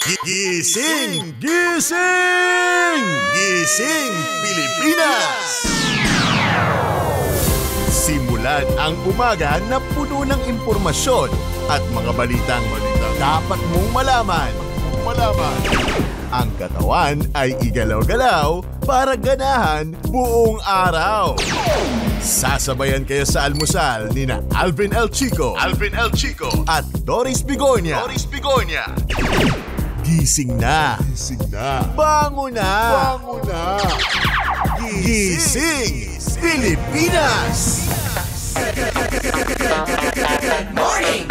Gising! Gising! Gising Pilipinas! Simulan ang umaga na puno ng impormasyon at mga balitang dapat mong malaman. Ang katawan ay igalaw-galaw para ganahan buong araw. Sasabayan kayo sa almusal ni na Alvin El Chico at Doris Bigonya. Gising na. Bango na. Gising Pilipinas! Good morning!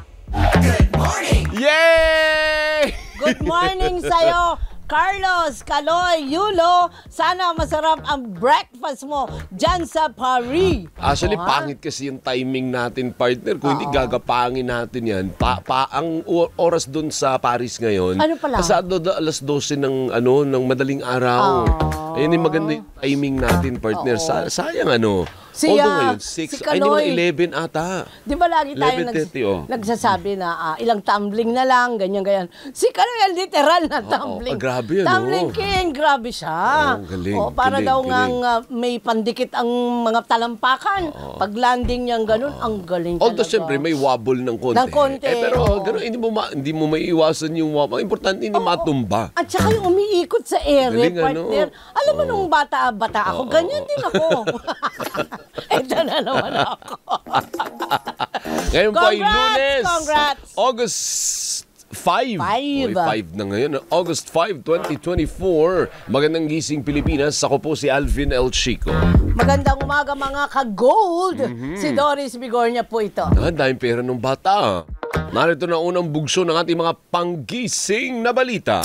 Yay! Good morning sa'yo, Carlos, Kaloy, Yulo. Sana masarap ang breakfast mo dyan sa Paris. Actually, pangit kasi yung timing natin, partner. Kung hindi gagapangin natin yan, ang oras dun sa Paris ngayon, ano pala? pasado alas 12 ng madaling araw. Ayun yung maganda yung timing natin, partner. Sayang although ngayon, 6, ay hindi 11 ata. Di ba lagi tayo 11:30, nagsasabi na ilang tumbling na lang, ganyan. Si Kaloy, literal na tumbling. Grabe Tumbling king, grabe siya. Galing, para galing, daw galing. may pandikit ang mga talampakan. Pag landing niyang ganun, ang galing Although talaga. siyempre may wobble ng konti. Pero ganun, hindi mo maiiwasan yung wobble. Importante hindi matumba. At saka yung umiikot sa ere, Galing, partner. Alam mo, nung bata ako, ganyan din ako. Ito na naman ako. Ngayon po ay Lunes. Congrats! August 5. 5 na ngayon. August 5, 2024. Magandang gising Pilipinas. Ako po si Alvin El Chico. Magandang umaga mga ka-gold. Si Doris Bigornia po ito. Daming pera ng bata. Narito na unang bugso ng ating mga panggising na balita.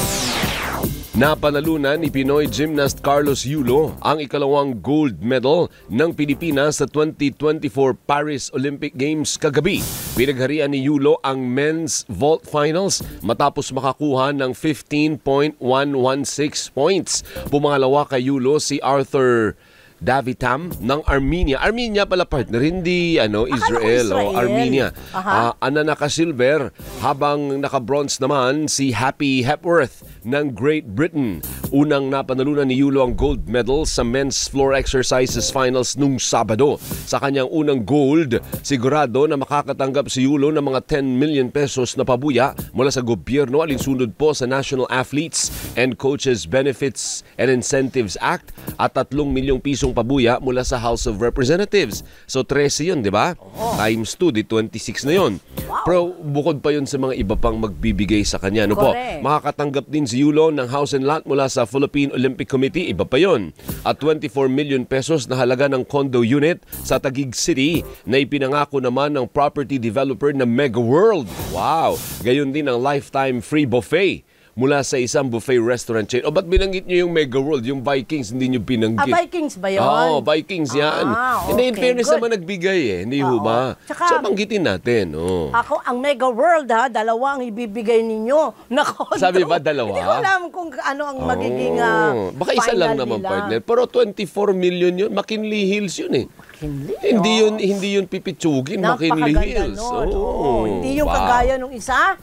Napanalunan ni Pinoy gymnast Carlos Yulo ang ikalawang gold medal ng Pilipinas sa 2024 Paris Olympic Games kagabi. Pinagharian ni Yulo ang men's vault finals matapos makakuha ng 15.116 points. Pumangalawa kay Yulo si Arthur Davitam ng Armenia. Armenia pala, partner, hindi Israel o Armenia. Ana naka-silver, habang naka-bronze naman si Happy Hepworth ng Great Britain. Unang napanalunan ni Yulo ang gold medal sa men's floor exercises finals nung Sabado. Sa kanyang unang gold, sigurado na makakatanggap si Yulo ng mga 10 million pesos na pabuya mula sa gobyerno alinsunod po sa National Athletes and Coaches Benefits and Incentives Act at 3 milyong pisong pabuya mula sa House of Representatives. So 13 yun, di ba? Times 2, di 26 na yun. Wow. Pero bukod pa yun sa mga iba pang magbibigay sa kanya. Makakatanggap din si Yulo ng house and lot mula sa Philippine Olympic Committee, iba pa yun. At 24 million pesos na halaga ng condo unit sa Taguig City na ipinangako naman ng property developer na Mega World. Wow! Gayon din ang lifetime free buffet mula sa isang buffet restaurant chain. Ba't binanggit nyo yung Mega World? Yung Vikings, hindi nyo binanggit. Vikings ba yun? Oo, Vikings yan. Hindi, in fairness naman nagbigay Hindi ba? So, banggitin natin. Ako, ang Mega World dalawa ang ibibigay ninyo. Nako, sabi ba dalawa? Hindi ko alam kung ano ang magiging baka isa lang naman, nila. partner. Pero 24 million yun. McKinley Hills yun Hindi yun pipitsugin. McKinley Hills. Hindi yung kagaya nung isa.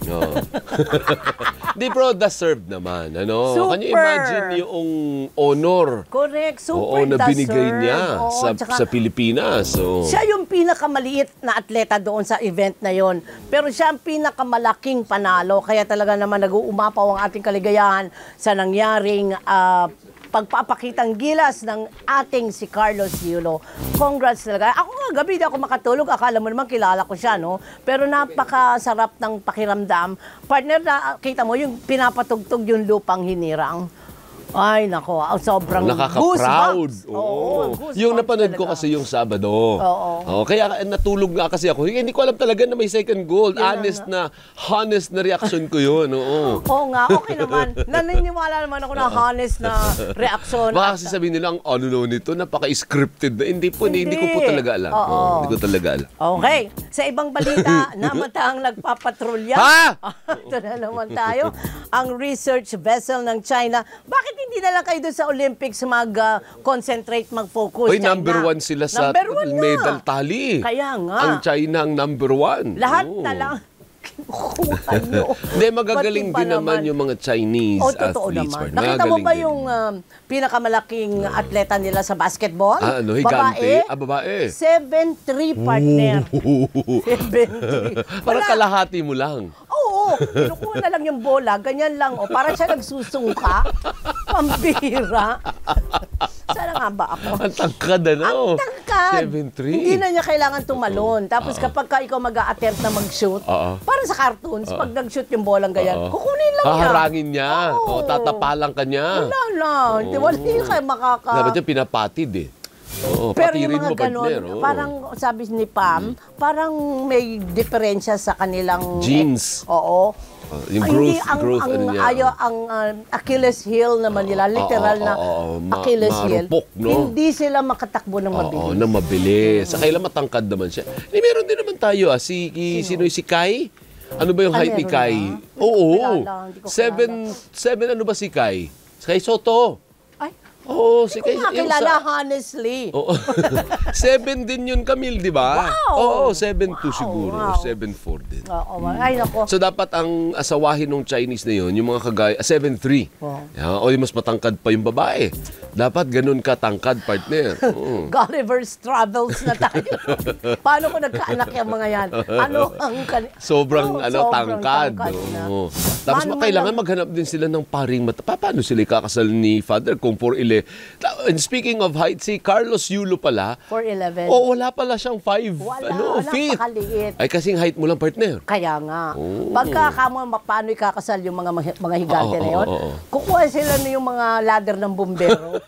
Di, pero deserved naman. Super. Can you imagine yung honor? Correct, super na binigay deserved. niya sa Pilipinas. Siya yung pinakamaliit na atleta doon sa event na yon. Pero siya ang pinakamalaking panalo. Kaya talaga naman nag-uumapaw ang ating kaligayahan sa nangyaring pagpapakitang gilas ng ating si Carlos Yulo. Congrats talaga. Ako nga, gabi di ako makatulog. Akala mo naman kilala ko siya, no? Pero napakasarap ng pakiramdam. Partner, kita mo yung pinapatugtog yung lupang hinirang. Ay, nako, sobrang nakaka-proud. Goosebumps. Yung napanood ko kasi yung Sabado. Kaya natulog nga kasi ako. Hindi ko alam talaga na may second goal. Honest na reaction ko yun. Oo nga, okay naman. Naniniwala naman ako na honest na reaksyon. Baka kasi sabihin nila, ang nito, napaka-scripted na. Hindi ko po talaga alam. Hindi ko talaga alam. Okay. Sa ibang balita, namatang nagpapatrolya. Ito na naman tayo. Ang research vessel ng China. Bakit hindi na lang kayo doon sa Olympics mag-concentrate, mag-focus? Uy, number 1 sila sa medal tally. Kaya nga. Ang China ang number 1. Lahat na lang. Kuha nyo. Hindi, magagaling Pati pa din naman yung mga Chinese totoo athletes. naman. Mark. Nakita mo Magagaling ba din. yung pinakamalaking atleta nila sa basketball? Higante? Babae. 7'3", partner. 7'3". Parang kalahati mo lang. Oo, kinukuha na lang yung bola, ganyan lang. O, para siya nagsusungka. Pambira. Sana nga ba ako? Ang tangkad, ano? Ang tangkad. 7'3". Hindi na niya kailangan tumalon. Tapos kapag ikaw mag-a-attempt na mag-shoot, parang sa cartoons, pag nag-shoot yung bolang ganyan, kukunin lang niya. Haharangin niya. Oo. O tatapalan ka niya. Wala lang. Wala kayo makaka... Dapat yung pinapatid eh. Oo, Pero yung patirin mga mo, partner. ganon, parang sabi ni Pam, parang may diferensya sa kanilang... Genes. Oo. Yung Hindi, growth, ano niya. ang Achilles heel naman nila, literal na Achilles heel. marupok, no? Hindi sila makatakbo ng mabilis. Oo, na mabilis. Sa kailan matangkad naman siya. Meron din naman tayo, sino yung si Kai? Ano ba yung height ni meron Kai? na? Oo. Hindi ko kilala. 7 ano ba si Kai? Si Kai Soto. Ay, Oo, si hindi Kai. ko makilala, honestly. Oo. 7 din yun, Camille, di ba? Oo, Wow! 7'2 siguro. wow. 7'4 din. Oo, ay nako. So dapat ang asawahin ng Chinese na yun, yung mga kagaya, 7'3". Wow. O mas matangkad pa yung babae. Dapat ganun ka tangkad, partner. Oo. Gulliver's Travels na tayo. Paano ko nagkaanak yung mga yan? Ano ang... Sobrang sobrang tangkad. na. Oo. Tapos Paano kailangan man maghanap din sila ng paring mata. Paano sila ikakasal ni Father kung 4'11"? And speaking of height, si Carlos Yulo pala, 4'11". wala pala siyang 5 Wala, feet. napakaliit. Ay kasing height mo lang, partner. Kaya nga. Pagka paano ikakasal yung mga higante na yun, kukuha sila na yung mga ladder ng bumbero.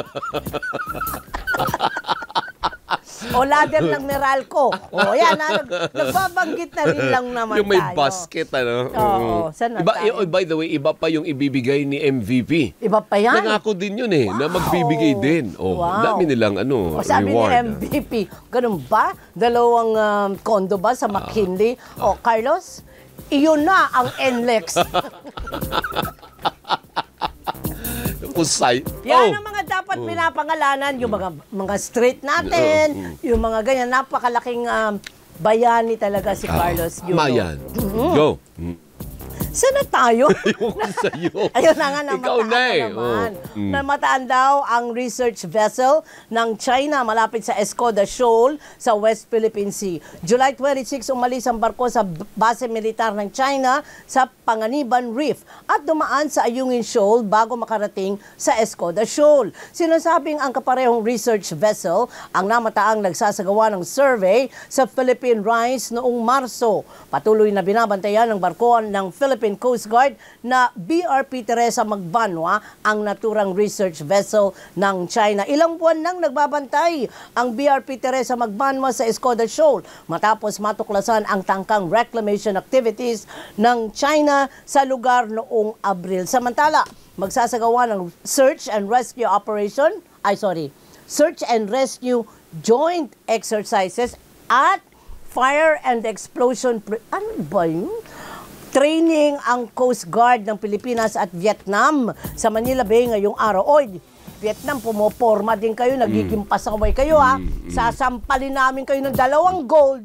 O ladder ng Meralco. O yan, nagbabanggit na rin lang naman Yung may tayo. basket, ano? Oo, saan na tayo? By the way, iba pa yung ibibigay ni MVP. Iba pa yan. Nangako din yun na magbibigay din. Wow. Dami nilang O sabi ni reward. MVP, ganun ba? Dalawang kondo ba sa McKinley? O Carlos, iyon na ang NLEX. Kusay. Yan ang mga dapat pinapangalanan, yung mga street natin, yung mga ganyan, napakalaking bayani talaga si Carlos Yulo. Mayan. Go. Sana tayo? Ayoko sa'yo. Ayun na nga, Ikaw na naman. Oh. Namataan daw ang research vessel ng China malapit sa Escoda Shoal sa West Philippine Sea. July 26, umalis ang barko sa base militar ng China sa Panganiban Reef at dumaan sa Ayungin Shoal bago makarating sa Escoda Shoal. Sinasabing ang kaparehong research vessel ang namataang nagsasagawa ng survey sa Philippine Rice noong Marso. Patuloy na binabantayan ng barko ng Philippine Coast Guard na BRP Teresa Magbanwa ang naturang research vessel ng China. Ilang buwan nang nagbabantay ang BRP Teresa Magbanwa sa Escoda Shoal matapos matuklasan ang tangkang reclamation activities ng China sa lugar noong Abril. Samantala, magsasagawa ng search and rescue joint exercises at fire and explosion training ang Coast Guard ng Pilipinas at Vietnam sa Manila Bay ngayong araw. Oy, Vietnam, pumoporma din kayo, nagiging pasaway kayo ha. Sasampalin namin kayo ng 2 gold.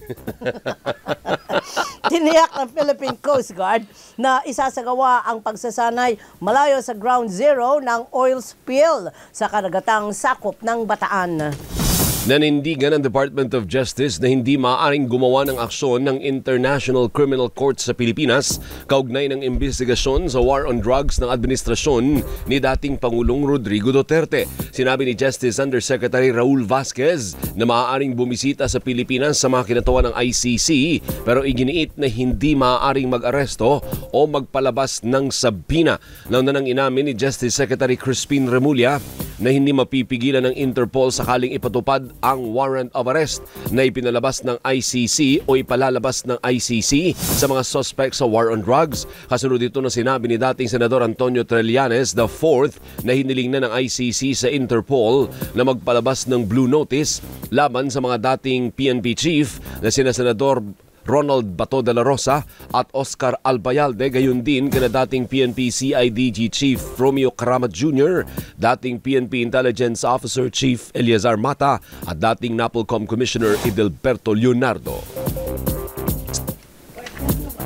Tiniyak ng Philippine Coast Guard na isasagawa ang pagsasanay malayo sa ground zero ng oil spill sa karagatang sakop ng Bataan. Nanindigan ng Department of Justice na hindi maaaring gumawa ng aksyon ng International Criminal Court sa Pilipinas kaugnay ng investigasyon sa war on drugs ng administrasyon ni dating Pangulong Rodrigo Duterte. Sinabi ni Justice Undersecretary Raul Vasquez na maaaring bumisita sa Pilipinas sa mga kinatawa ng ICC pero iginiit na hindi maaaring mag-aresto o magpalabas ng sabina. Nauna nang inamin ni Justice Secretary Crispin Remulla na hindi mapipigilan ng Interpol sakaling ipatupad ang warrant of arrest na ipinalabas ng ICC o ipalalabas ng ICC sa mga suspects sa war on drugs. Kasunod dito na sinabi ni dating Senador Antonio Trillanes IV na hiniling na ng ICC sa Interpol na magpalabas ng blue notice laban sa mga dating PNP chief na sina Senador Ronald Bato de la Rosa at Oscar Albayalde, gayon din kina dating PNP CIDG Chief Romeo Karamat Jr., dating PNP Intelligence Officer Chief Eliazar Mata at dating NAPOLCOM Commissioner Idilberto Leonardo.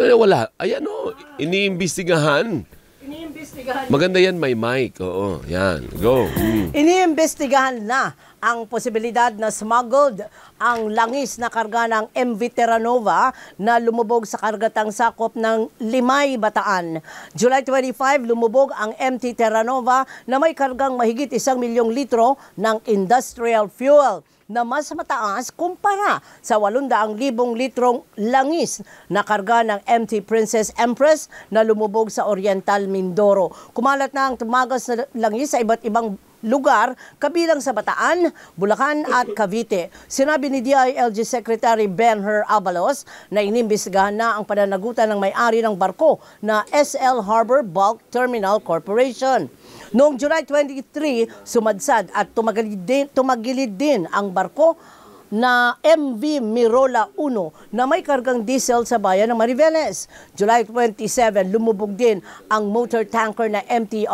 Wala. Ayan o, iniimbestigahan. Iniimbestigahan. Maganda yan, may mic. Oo, yan. Go. Iniimbestigahan na ang posibilidad na smuggled ang langis na karga ng MV Terranova na lumubog sa kargatang sakop ng Limay, Bataan. July 25, lumubog ang MT Terranova na may kargang mahigit 1 milyong litro ng industrial fuel na mas mataas kumpara sa 800,000 litrong langis na karga ng MT Princess Empress na lumubog sa Oriental Mindoro. Kumalat na ang tumagas na langis sa iba't ibang lugar, kabilang sa Bataan, Bulacan at Cavite. Sinabi ni DILG Secretary Benher Abalos na inimbestigahan na ang pananagutan ng may-ari ng barko na SL Harbor Bulk Terminal Corporation. Noong July 23, sumadsad at tumagilid din ang barko na MV Mirola 1 na may kargang diesel sa bayan ng Mariveles. July 27, lumubog din ang motor tanker na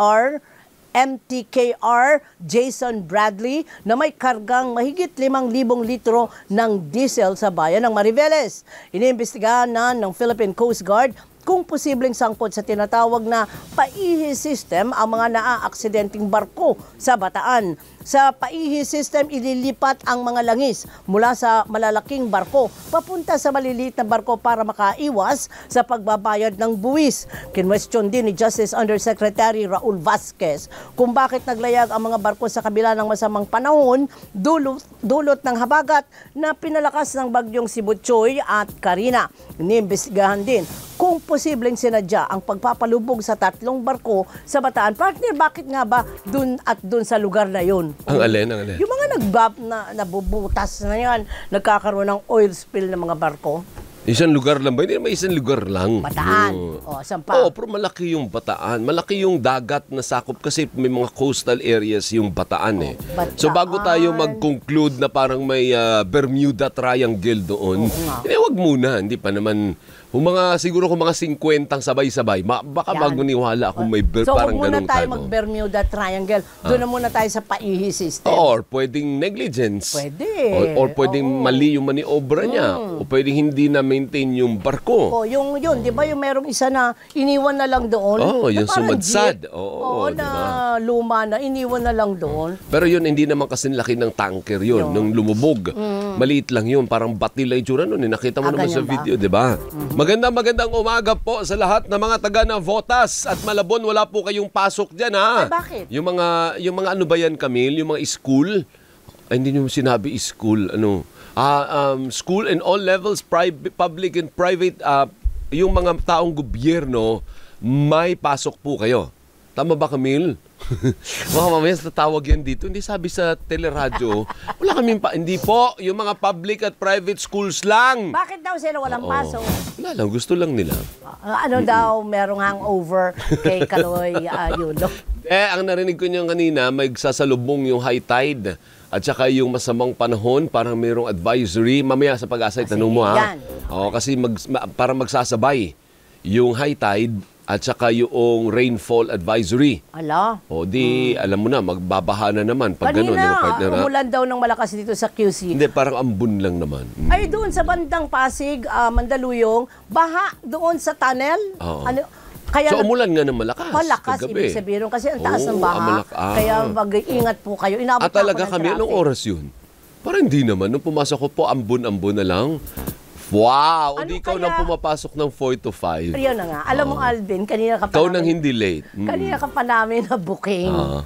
MTKR Jason Bradley na may kargang mahigit 5,000 litro ng diesel sa bayan ng Mariveles. Iniimbestigahan na ng Philippine Coast Guard kung posibleng sangkot sa tinatawag na paihi system ang mga naaaksidenteng barko sa Bataan. Sa paihi system, ililipat ang mga langis mula sa malalaking barko papunta sa maliliit na barko para makaiwas sa pagbabayad ng buwis. Kinwestiyon din ni Justice Undersecretary Raul Vasquez kung bakit naglayag ang mga barko sa kabila ng masamang panahon dulot ng habagat na pinalakas ng bagyong Sibutsoy at Karina. Iniimbestigahan din kung posibleng sinadya ang pagpapalubog sa 3 barko sa Bataan. Partner, bakit nga ba dun at dun sa lugar na yun? Ang alin, ang alin. Yung mga nabubutas na yan, nagkakaroon ng oil spill ng mga barko. Isang lugar lang ba? Hindi naman isang lugar lang. Bataan. Saan pa? Oo, pero malaki yung Bataan. Malaki yung dagat na sakop kasi may mga coastal areas yung Bataan eh. Bataan. So bago tayo mag-conclude na parang may Bermuda Triangle doon, hindi, wag muna. Hindi pa naman. Siguro kung mga 50 sabay-sabay, baka maguniwala kung may parang ganung muna tayo time. mag-Bermuda Triangle. Doon na muna tayo sa paihi system. Or pwedeng negligence. Pwede. Or pwedeng mali yung maniobra niya. O pwedeng hindi na maintain yung barko. Yun, di ba yung merong isa na iniwan na lang doon? Yung parang sumadsad. jeep. Oo, na luma na, iniwan na lang doon. Pero yun, hindi naman kasi laki ng tanker yun. Nung lumubog, maliit lang yun. Parang batil lang yung tsura nun. Nakita mo naman sa video, di ba? Magandang umaga po sa lahat ng mga taga ng Votas at Malabon. Wala po kayong pasok dyan, ha? Ay, bakit? Yung mga ano ba yan, Camille? Yung mga school? Ay, hindi nyo sinabi school. Ano? School in all levels, public and private. Yung mga taong gobyerno, may pasok po kayo. Tama ba, Camille? Baka mamaya tatawag yan dito. Hindi sabi sa teleradyo. Wala kaming hindi po. Yung mga public at private schools lang. Bakit daw sila walang pasok? Wala lang. Gusto lang nila. Ano daw, merong hangover kay Kaloy Yulo? Ang narinig ko niyan kanina, may sasalubong yung high tide at saka yung masamang panahon, parang mayroong advisory. Mamaya sa Pag-asa, tanong mo ha. Kasi parang magsasabay yung high tide at saka yung rainfall advisory. Ala. Alam mo na, magbabaha na naman. Pag ganun, Kanina, umulan daw ng malakas dito sa QC. Hindi, parang ambon lang naman. Ay, doon sa bandang Pasig, Mandaluyong, baha doon sa tunnel. So, umulan nga ng malakas. Malakas, kagabi. ibig sabihin. Kasi ang taas ng baha. Kaya mag-iingat po kayo. Inabot At talaga kami, anong oras yun? Parang hindi naman. Nung pumasok ko po, ambon-ambon na lang. Wow! Hindi ikaw nang pumapasok ng 4 to 5. Yun na nga. Alam mo, Alvin, kanina ka pa Ikaw nang hindi late. Kanina ka pa namin na booking.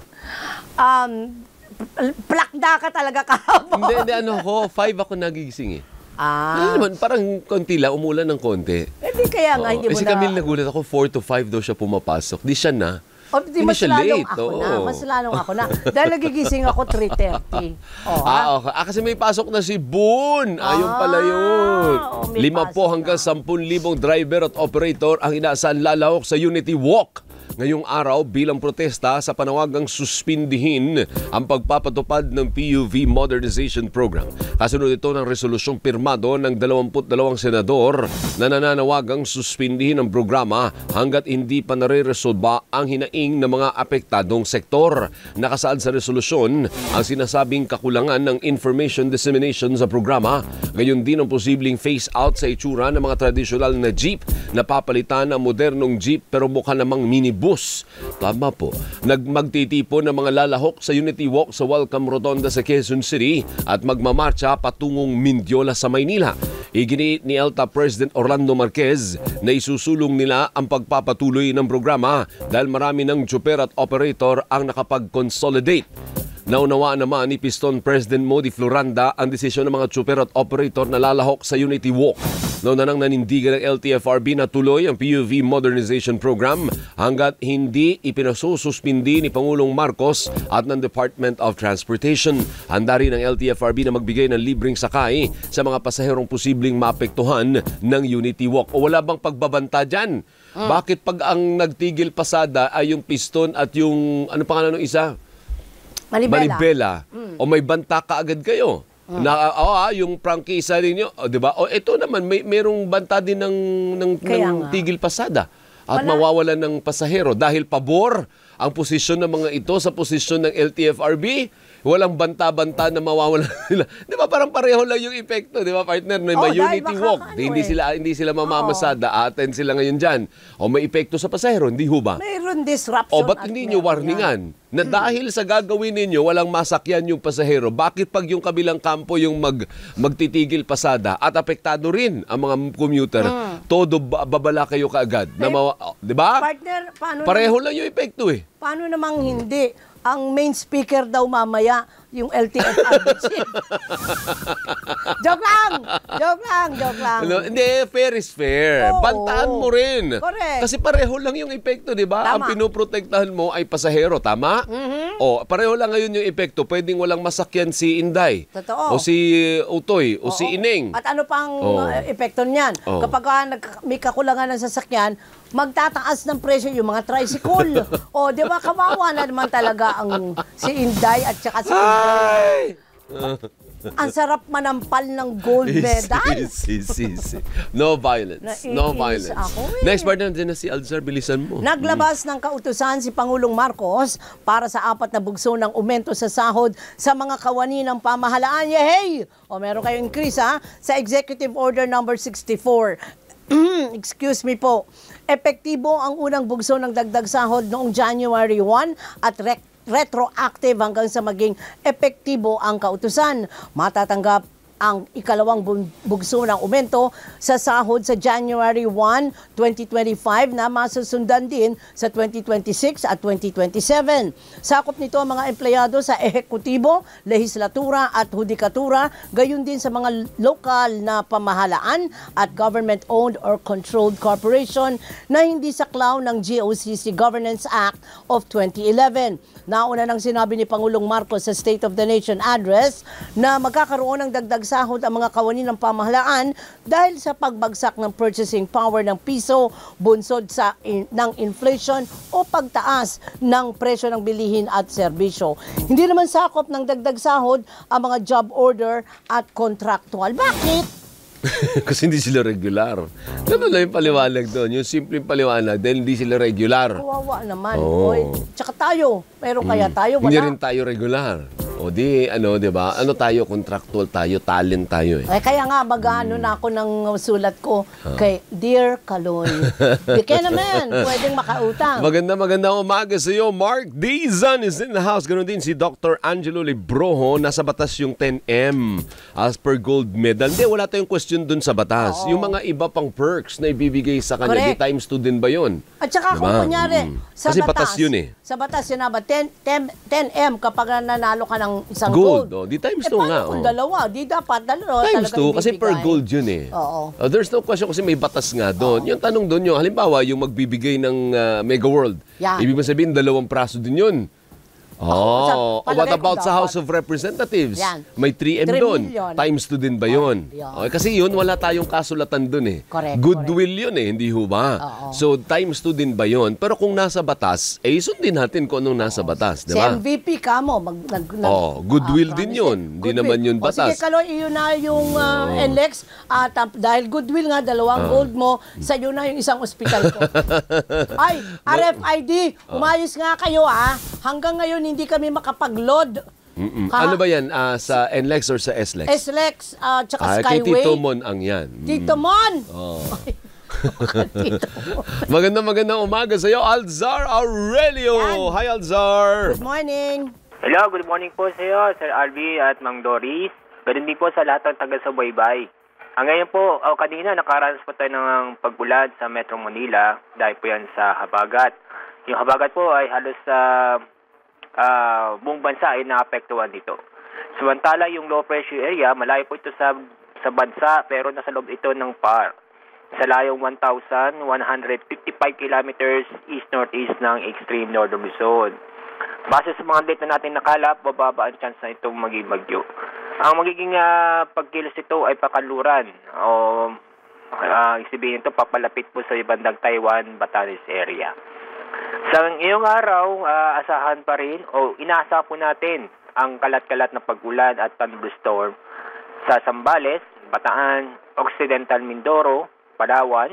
Plakda ka talaga kahapon. Hindi, 5 ako nagigising eh. Naman, parang konti lang, umulan ng konti. Hindi kaya nga, hindi mo si Camille nagulat ako, 4 to 5 daw siya pumapasok. Di siya na. Mas lalong ako na. Mas lalong ako na. Dahil nagigising ako 3:30. Okay. Kasi may pasok na si Boon. Ayun pala yun. 5 hanggang 10,000 driver at operator ang inaasahan lalawak sa Unity Walk ngayong araw bilang protesta sa panawagang suspindihin ang pagpapatupad ng PUV Modernization Program. Kasunod ito ng resolusyong pirmado ng 22 senador na nananawagang suspindihin ang programa hanggat hindi pa nare-resolba ang hinaing ng mga apektadong sektor. Nakasaad sa resolusyon ang sinasabing kakulangan ng information dissemination sa programa, gayon din ang posibleng face-out sa itsura ng mga tradisyonal na jeep na papalitan ng modernong jeep pero mukha namang minibus. Tama po. Magtitipon ng mga lalahok sa Unity Walk sa Welcome Rotonda sa Quezon City at magmamarcha patungong Mindiola sa Maynila. Iginiit ni ELTA President Orlando Marquez na isusulong nila ang pagpapatuloy ng programa dahil marami ng tsuper at operator ang nakapag-consolidate. Naunawaan naman ni Piston President Modi Floranda ang desisyon ng mga tsuper at operator na lalahok sa Unity Walk. Noon na nang nanindigan ng LTFRB na tuloy ang PUV Modernization Program hanggat hindi ipinasususpindi ni Pangulong Marcos at ng Department of Transportation. Handa rin ng LTFRB na magbigay ng libreng sakay sa mga pasaherong posibleng maapektuhan ng Unity Walk. O wala bang pagbabanta dyan? Bakit pag ang nagtigil pasada ay yung Piston at yung, ano pangalan ng isa? Manibela. O may banta ka agad kayo. Na yung prangkisa ninyo, di ba? O ito naman merong banta din ng tigil pasada at mawawalan ng pasahero dahil pabor ang posisyon ng mga ito sa posisyon ng LTFRB. Walang banta-banta na mawawalan nila. Di ba parang pareho lang yung epekto, di ba partner? May Unity Walk, hindi sila mamamasada, attend sila ngayon diyan. O may epekto sa pasahero, hindi ho ba? Mayroon disruption. O ba't hindi nyo warningan? Na dahil sa gagawin ninyo, walang masakyan yung pasahero, bakit pag yung kabilang kampo yung magtitigil pasada at apektado rin ang mga commuter, todo babala kayo kaagad. Di ba? Partner, pareho lang yung epekto eh. Paano namang hindi? Ang main speaker daw mamaya, yung LTFRB chief. Joke lang. No, hindi, fair is fair. Oo, Bantaan mo rin. Correct. Kasi pareho lang yung epekto, di ba? Ang pinoprotektahan mo ay pasahero, tama? O, pareho lang ngayon yung epekto. Pwedeng walang masakyan si Inday. Totoo. O si Utoy. O si Ineng. At ano pang epekto niyan? Kapag may kakulangan ng sasakyan, magtataas ng presyo yung mga tricycle. O, di ba, kawawa na naman talaga ang si Inday at saka si Inday. Ang sarap manampal ng gold medal. No violence. No violence. Next partner din na si Alzar, bilisan mo. Naglabas ng kautusan si Pangulong Marcos para sa 4 na bugso ng aumento sa sahod sa mga kawani ng pamahalaan. Yehey! O meron kayong increase sa Executive Order number 64. Excuse me po. Epektibo ang unang bugso ng dagdag sahod noong January 1 at retroactive hanggang sa maging epektibo ang kautusan. Matatanggap ang ikalawang bugso ng aumento sa sahod sa January 1, 2025 na masusundan din sa 2026 at 2027. Sakop nito ang mga empleyado sa ehekutibo, lehislatura at hudikatura, gayon din sa mga lokal na pamahalaan at government-owned or controlled corporation na hindi saklaw ng GOCC Governance Act of 2011. Nauna nang sinabi ni Pangulong Marcos sa State of the Nation Address na magkakaroon ng dagdag sahod ang mga kawani ng pamahalaan dahil sa pagbagsak ng purchasing power ng piso, bunsod ng inflation o pagtaas ng presyo ng bilihin at serbisyo. Hindi naman sakop ng dagdag sahod ang mga job order at contractual. Bakit? Kasi hindi sila regular. Ano lang yung paliwanag doon? Yung simpleng paliwanag dahil hindi sila regular. Kawawa naman. Tsaka tayo. Pero kaya tayo, wala. Hindi rin tayo regular. O di, di ba? Ano tayo? Contractual tayo, talent tayo eh. Kaya nga, mag-ano na ako ng sulat ko kay Dear Kaloy. Di kaya naman, pwedeng makautang. Magandang umaga sa iyo. Mark Dizan is in the house. Ganon din si Dr. Angelo Libroho. Nasa batas yung 10M as per gold medal. Hindi, wala tayong question dun sa batas. Yung mga iba pang perks na ibibigay sa kanya, di times 2 din ba yun? At saka kung kunyari, sa kasi batas yun eh. Sa batas yun ba, 10M kapag nanalo ka ng isang gold. gold. Di times 2 nga. Kung dalawa, di dapat dalawa. Times 2 kasi per gold yun eh. There's no question kasi may batas nga doon. Yung tanong doon yung, halimbawa, yung magbibigay ng Mega World. Yan. Ibig sabihin, 2 praso din yun. What palagay ko about sa dapat. House of Representatives? Yan. May 3M 3 doon. million. Times 2 din ba yun? Yan. Okay, kasi yun, wala tayong kasulatan doon eh. Correct, Goodwill yun eh, hindi ho ba? Oo. So, times 2 din ba yun? Pero kung nasa batas, sundin natin kung anong nasa batas, di Si ba? MVP ka mo. Goodwill din yun. Hindi naman yun batas. Sige, Kaloy, iyon na yung NLEX. At dahil goodwill nga, 2 gold mo, sa iyo na yung isang ospital ko. Ay, RFID, umayos nga kayo Hanggang ngayon, hindi kami makapag-load. Ano ba yan? Sa NLEX or sa SLEX? SLEX, tsaka Kay Skyway. Tito Mon ang yan. Tito Mon! Magandang umaga sa iyo, Alzar Aurelio. Yan. Hi, Alzar. Good morning. Hello, good morning po sa iyo, Sir Alvi at Mang Doris. Ganun din po sa lahat ng taga-subaybay. Ngayon po, kanina nakaranas po tayo ng pag-ulan sa Metro Manila dahil po yan sa habagat. Yung habagat po ay halos sa buong bansa ay naapektuhan dito. Samantala yung low pressure area, malayo po ito sa bansa pero nasa loob ito ng PAR. Sa layong 1,155 kilometers east-northeast ng extreme northern Luzon. Base sa mga data natin nakalap, bababa ang chance na itong maging bagyo. Ang magiging pagkilos ito ay pakaluran o isibihin ito papalapit po sa bandang Taiwan, Batanes area. Sa ngayong araw, asahan pa rin o inaasahan po natin ang kalat-kalat na pag-ulan at thunderstorm sa Zambales, Bataan, Occidental Mindoro, Palawan,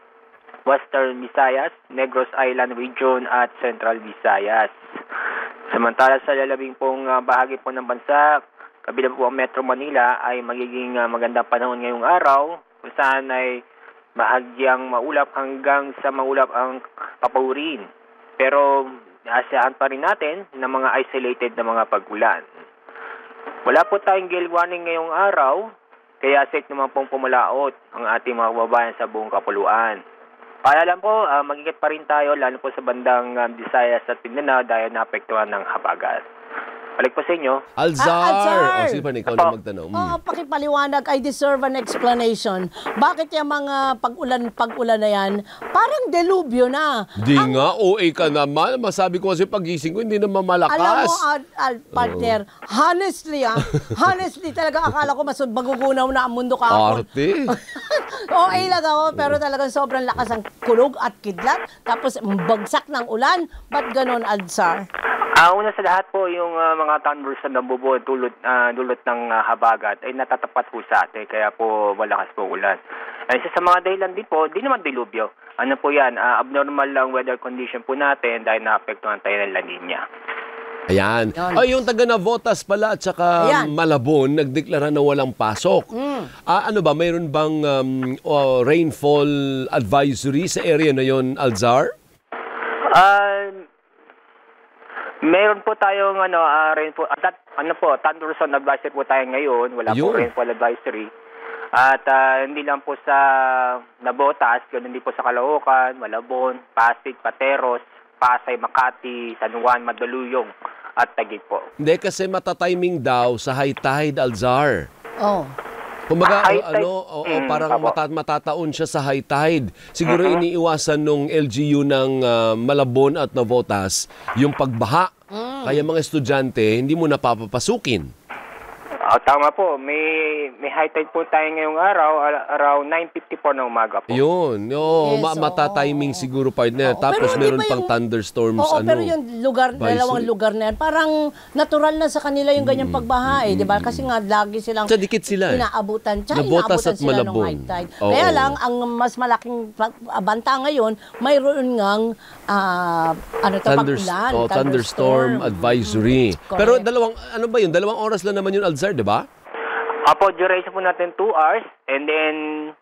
Western Visayas, Negros Island Region at Central Visayas. Samantala sa lalabing pong bahagi po ng bansa, kabilang po ang Metro Manila ay magiging magandang panahon ngayong araw kung saan ay bahagyang maulap hanggang sa maulap ang papawirin. Pero asahan pa rin natin ng mga isolated na mga pag-ulan. Wala po tayong gale warning ngayong araw, kaya safe naman pong pumalaot ang ating mga kababayan sa buong kapuluan. Paalala po, mag-ingat pa rin tayo lalo po sa bandang Visayas at Mindanao dahil naapektuhan ng habagat. Balik po sa inyo. Alzar! Sige pa, ikaw na magtanong. Pakipaliwanag, I deserve an explanation. Bakit yung mga pag-ulan na yan, parang delubyo na. Di nga, OA ka naman. Masabi ko kasi pagising ko, hindi naman malakas. Alam mo, partner, honestly talaga akala ko mas magugunaw na ang mundo ka ako. Arte. Okay lang ako, pero talagang sobrang lakas ang kulog at kidlat. Tapos bagsak ng ulan. Ba't ganon, Alzar? Una sa lahat po, yung mga thunders na nabubuo dulot ng habagat ay natatapat po sa atin, kaya po malakas po ulan. Isa sa mga dahilan din po, di naman dilubyo. Ano po yan, abnormal lang weather condition po natin dahil naapektuhan tayo ng La Nina. Ayan. Ay, yung taga Navotas pala at saka Malabon, nagdeklara na walang pasok. Ano ba, mayroon bang rainfall advisory sa area na yon, Alzar? Meron po tayong rainfall, thunderstorm advisory po tayo ngayon. Wala po rainfall advisory. At hindi lang po sa Navotas, ganoon din po sa Caloocan, Malabon, Pasig, Pateros, Pasay, Makati, San Juan, Mandaluyong at Taguig po. Hindi, kasi matatiming daw sa high tide, Alzar. Kumbaga, parang matataon siya sa high tide. Siguro iniiwasan nung LGU ng Malabon at Navotas yung pagbaha. Kaya mga estudyante, hindi mo napapapasukin. Tama po. May high tide po tayo ngayong araw, around 9:54 ng umaga po. Yun. Matatiming siguro partner. Tapos meron pang thunderstorms. Pero yung dalawang lugar na yan, parang natural na sa kanila yung ganyang pagbaha di ba? Kasi nga lagi silang dikit sila, inaabutan. Navotas at sila ng Malabon. high tide. Kaya lang, ang mas malaking banta ngayon, mayroon ngang pag-ulan. Thunderstorm advisory. Pero dalawang oras lang naman yun, Alzar, di ba? Apo, duration po natin 2 hours and then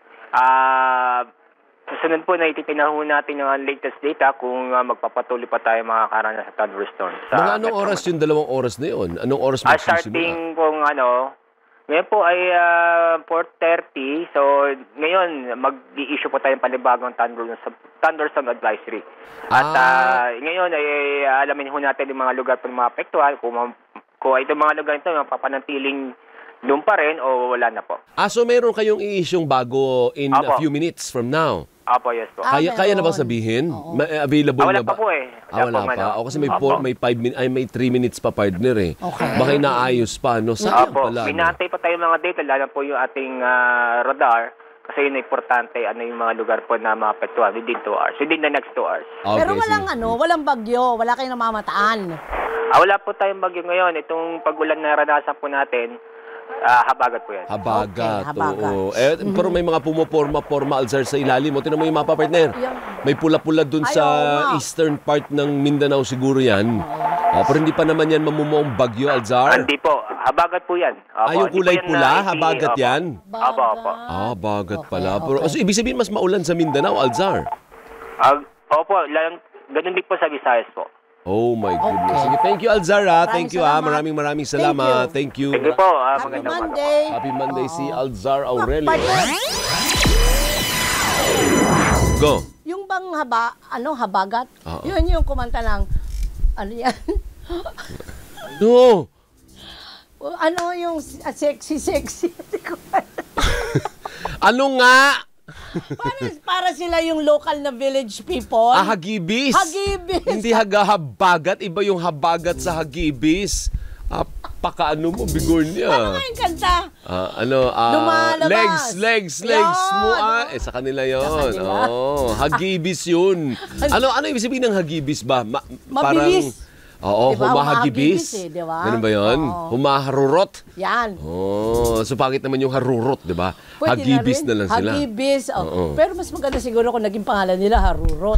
susunod po na ititingnan natin yung latest data kung magpapatuloy pa tayo makakaranas sa thunderstorm. Mga anong oras yung 2 oras na yun? Anong oras magsisimula? Starting kung ngayon po ay 4:30. So ngayon mag-i-issue po tayo ng panibagong thunderstorm advisory. At ngayon ay alamin ho natin yung mga lugar po na maapektuhan kung itong mga lugar ito mapapanatiling doon pa rin o wala na po. So meron kayong i-issue'ng bago in a few minutes from now? Apo, yes po. Kaya na ba meron. sabihin? Oo. Available Wala na ba? pa po eh. Wala man, pa. O kasi may Apo. 3 minutes pa partner eh. Okay. Baka inaayos pa, no? Sayang Apo, pala. no? minantay pa tayo mga data, lalo po yung ating radar. Kasi yun importante, ano yung mga lugar po na maapektuhan within 2 hours. Within the next 2 hours. Okay, Pero walang sige. walang bagyo, wala kayong namamataan. Wala po tayong bagyo ngayon. Itong pag-ulan na naranasan po natin, habagat po yan. Habagat. Okay, habagat. Oo. Pero may mga pumoporma Alzar sa ilalim mo. Tinan mo yung mapa, partner. Yan. May pula-pula dun Ay, sa oo nga. eastern part ng Mindanao siguro yan. Pero hindi pa naman yan mamumuong bagyo, Alzar. Hindi po. Habagat po yan. Opo, Yung hindi po kulay yan pula, na habagat opo. yan? Opo, opo. Bagat Okay, pala. okay. Pero, so, ibig sabihin mas maulan sa Mindanao, Alzar. Opo, ganun din po sa Visayas po. Oh my goodness. Okay. Sige, thank you, Alzar. Thank you. Salamat. Maraming salamat. Thank you. Sige po. Happy Magandang umaga. Monday. Happy Monday si Alzar Aurelio. Partner, Go. yung bang habagat? Oo. Yun yung kumanta ng, ano yan? No. Ano yung sexy? Hindi ko alam. Ano nga? para sila yung local na village people. Hagibis. Hagibis. Hindi habagat. Iba yung habagat sa hagibis. Pakaano mo, bigornia. Ano nga yung kanta? Legs Lumalabas. mo. Yun. Sa kanila yun. Sa kanila. Hagibis yun. Ano ibig sabihin ng hagibis ba? Mabilis. Oo, Diba? humahagibis. Humahagibis eh, diba? Ganun ba yun? Oo. Humaharurot. Yan. So pangit naman yung harurot, di ba? Pwede Hagibis rin. na lang sila. Hagibis. Oo. Pero mas maganda siguro kung naging pangalan nila Harurot.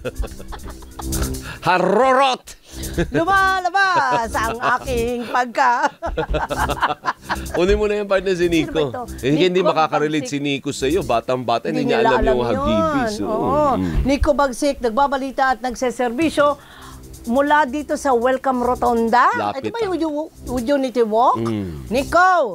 Harurot! Lumalabas ang aking pagka. Kunin mo na yung partner si Nico. Sino ba ito? Hindi Nico makaka-relate si Bagsik. Nico sa iyo. Batang-bata, hindi niya alam yung hagibis. yun. Oo. Oo. Nico Bagsik, nagbabalita at nagseserbisyo mula dito sa Welcome Rotonda. Lapit, Ito ba yung Unity Walk? Nico!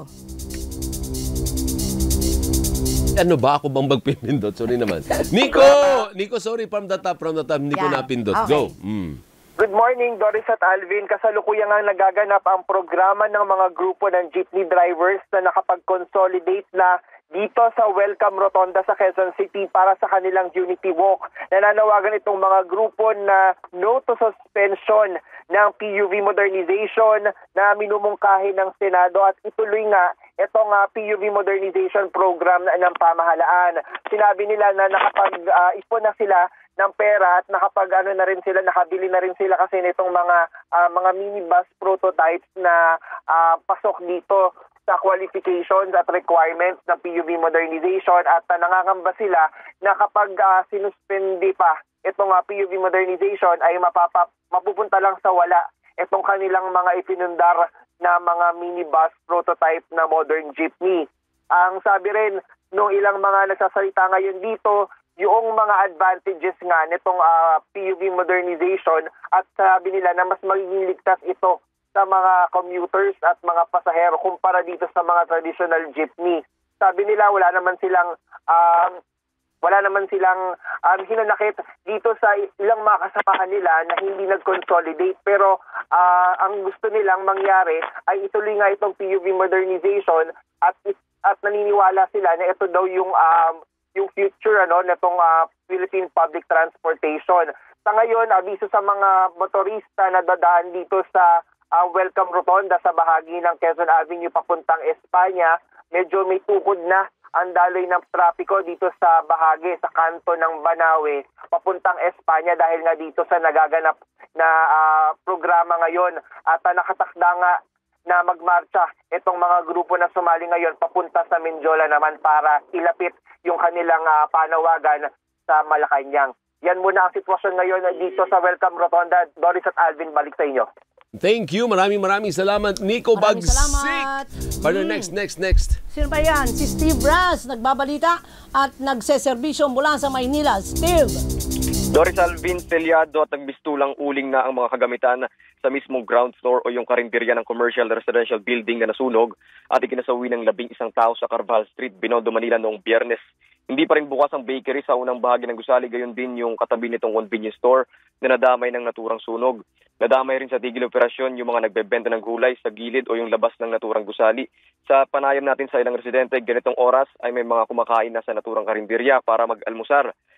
Ano ba? Ako bang magpipindot? Sorry naman. Nico! Nico, sorry. From the top. Hindi ko Yan. napindot. Okay. Go. Good morning, Doris at Alvin. Kasalukuyan nga nagaganap ang programa ng mga grupo ng jeepney drivers na nakapag-consolidate na dito sa Welcome Rotonda sa Quezon City para sa kanilang Unity Walk. Nananawagan itong mga grupo na no to suspension ng PUV modernization na minumungkahi ng Senado at ituloy nga itong PUV modernization program ng pamahalaan. Sinabi nila na nakapag-ipon na sila ng pera at nakabili na rin sila kasi nitong mga minibus prototypes na pasok dito sa qualifications at requirements ng PUV modernization at nangangamba sila na kapag sinuspende pa itong PUV modernization ay mapupunta lang sa wala itong kanilang mga ipinundar na mga minibus prototype na modern jeepney. Ang sabi rin nung ilang mga nagsasalita ngayon dito, yung mga advantages nga nitong PUV modernization at sabi nila na mas magiging ligtas ito sa mga commuters at mga pasahero kumpara dito sa mga traditional jeepney. Sabi nila wala naman silang hinanakit dito sa ilang mga kasamahan nila na hindi nag-consolidate pero ang gusto nilang mangyari ay ituloy nga itong PUV modernization at naniniwala sila na ito daw yung future nitong Philippine Public Transportation. Sa ngayon, abiso sa mga motorista na dadaan dito sa Welcome Rotonda sa bahagi ng Quezon Avenue papuntang Espanya, medyo may tukod na ang daloy ng trapiko dito sa bahagi, sa kanto ng Banawe, papuntang Espanya dahil nga dito sa nagaganap na programa ngayon at nakatakda nga na magmarcha itong mga grupo na sumali ngayon papunta sa Mindiola naman para ilapit yung kanilang panawagan sa Malacanang. Yan muna ang sitwasyon ngayon dito sa Welcome Rotonda. Doris at Alvin, balik sa inyo. Thank you. Maraming salamat, Nico Maraming Bagsik. salamat. Partner, next. Sino ba yan? Si Steve Ras, nagbabalita at nagseserbisyo mula sa Maynila. Steve! Doris Alvin, selyado at nagbistulang uling na ang mga kagamitan sa mismong ground floor o yung karinderya ng commercial residential building na nasunog at ikinasawi ng 11 tao sa Carvajal Street, Binondo, Manila noong Biyernes. Hindi pa rin bukas ang bakery sa unang bahagi ng gusali, gayon din yung katabi nitong convenience store na nadamay ng naturang sunog. Nadamay rin sa tigil operasyon yung mga nagbebenta ng gulay sa gilid o yung labas ng naturang gusali. Sa panayam natin sa ilang residente, ganitong oras ay may mga kumakain na sa naturang karinderya para mag-almusar.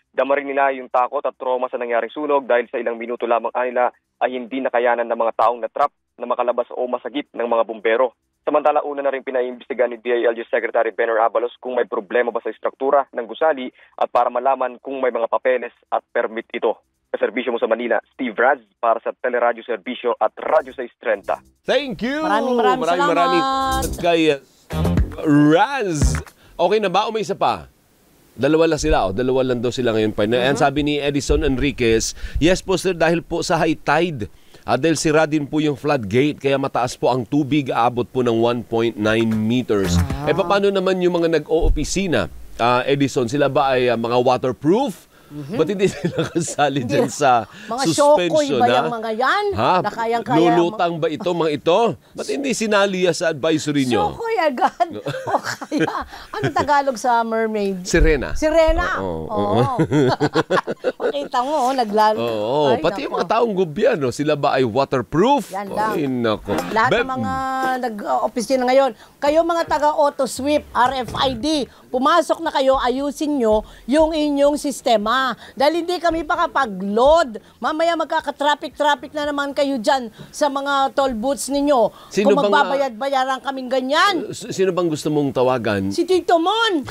Dama rin nila yung takot at trauma sa nangyaring sunog dahil sa ilang minuto lamang nila ay hindi nakayanan ng mga taong natrap na makalabas o masagip ng mga bumbero. Samantala, una na rin pinaimbestigahan ni DILG Secretary Benner Abalos kung may problema ba sa struktura ng gusali at para malaman kung may mga papeles at permit ito. Sa serbisyo mo sa Manila, Steve Raz para sa Teleradyo Serbisyo at Radyo 630. Thank you! Maraming salamat! Kay Raz. Okay na ba o may isa pa? Dalawa lang sila. Dalawa lang daw sila ngayon pa. And sabi ni Edison Enriquez, yes po sir, dahil po sa high tide. Dahil sira din po yung floodgate, kaya mataas po ang tubig, aabot po ng 1.9 meters. Paano naman yung mga nag-oopisina? Edison, sila ba ay mga waterproof? Ba't hindi sila kasali dyan sa mga suspension? Mga ba yung mga yan? Na kayang-kaya. Lulutang ba ito, mga ito? Ba't hindi sinali sa advisory nyo? Shokoy agad. O kaya, ano Tagalog sa mermaid? Sirena. Sirena? Oo. Makita mo, naglalo. Oo, pati yung mga taong gobyerno, sila ba ay waterproof? Yan lang. Ay, nako. Lahat ng mga nag-opisina ngayon, kayo mga taga-auto sweep, RFID, pumasok na kayo, ayusin nyo yung inyong sistema. Dahil hindi kami pakapag-load. Mamaya magkaka-traffic na naman kayo dyan sa mga toll booths ninyo. Sino kung bang, magbabayad-bayaran kaming ganyan. Sino bang gusto mong tawagan? Si Tito Mon.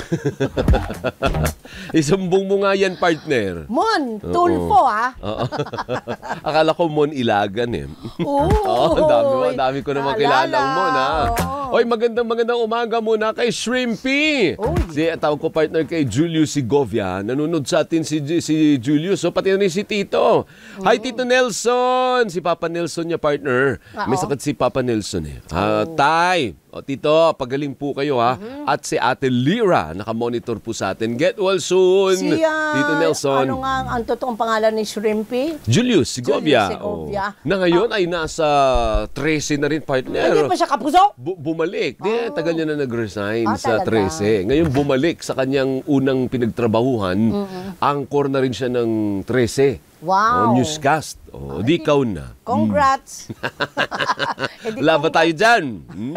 Isumbong mo nga yan, partner. Mon, Tulfo Akala ko Mon Ilagan eh. Dami ko naman kilalang Mon Oy, magandang umaga muna kay Shrimpy. Tawag ko partner kay Julius Segovia. Nanonood sa atin si Julius. So pati na rin si Tito. Hi Tito Nelson. Si Papa Nelson niya partner. May sakit si Papa Nelson eh. Tay. Tito, pagaling po kayo At si Ate Lira, nakamonitor po sa atin. Get well soon, Tito Nelson. Ano nga ang totoong pangalan ni Shrimpy? Julius Segovia. Na ngayon ay nasa 13 na rin, partner. Hindi pa siya kapuso? Bumalik. Tagal niya na nag-resign sa 13. Ngayon bumalik sa kanyang unang pinagtrabahuhan. Angkor na rin siya ng 13. Wow. Newscast. Di ikaw na. Congrats. Wala ba tayo dyan?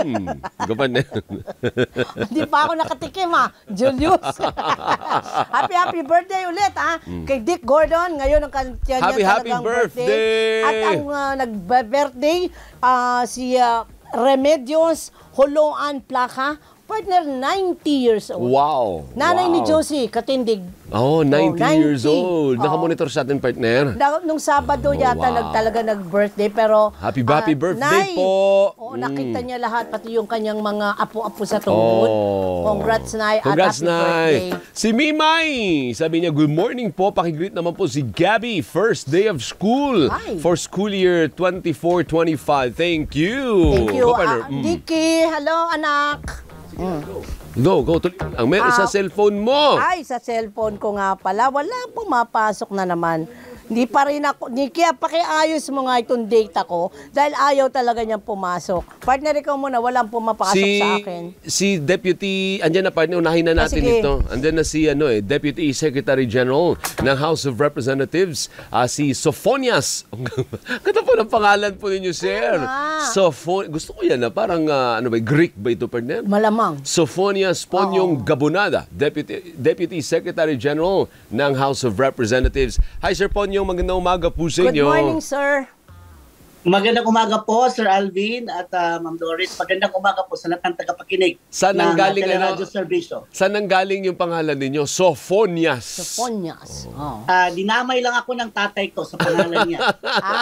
Hindi pa ako nakatikim Julius. Happy birthday ulit kay Dick Gordon. Ngayon ang kanya happy birthday. At ang nag-birthday si Remedios Holoan Placa. Partner, 90 years old. Wow. Nanay ni Josie, katindig. 90 years old. Nakamonitor sa atin, partner. Nung Sabado yata talaga nag-birthday, pero... Happy birthday Nay, po. Nakita niya lahat, pati yung kanyang mga apo-apo sa tuhod. Congrats, Nay. Congrats, at happy Nay. birthday. Si Mimay, sabi niya, good morning po. Pakigreet naman po si Gabby. First day of school. Hi. For school year 24-25. Thank you. Thank you. Partner. Dicky, hello, anak. Go. Ang meron sa cellphone mo. Ay, sa cellphone ko nga pala. Wala pumapasok na naman. Hindi pa rin ako, kaya pakiayos mo nga itong data ko dahil ayaw talaga niyang pumasok. Partner, ikaw muna, walang pumapasok sa akin. Si Deputy, andyan na partner, unahin na natin ito. Andyan na si Deputy Secretary General ng House of Representatives, si Sophonias. Ganda po ng pangalan po ninyo, sir. Gusto ko yan parang Greek ba ito, partner? Malamang. Sophonias Ponyong Gabonada, Deputy Secretary General ng House of Representatives. Hi, Sir Ponyong. Magandang umaga po sa inyo. Good morning, sir. Magandang umaga po, Sir Alvin at Ma'am Doris. Magandang umaga po sa lahat ng tagapakinig Saan ang galing Teleradyo Serbisyo. Saan ang galing yung pangalan ninyo? Sophonias. Sophonias. Dinamay lang ako ng tatay ko sa pangalan niya.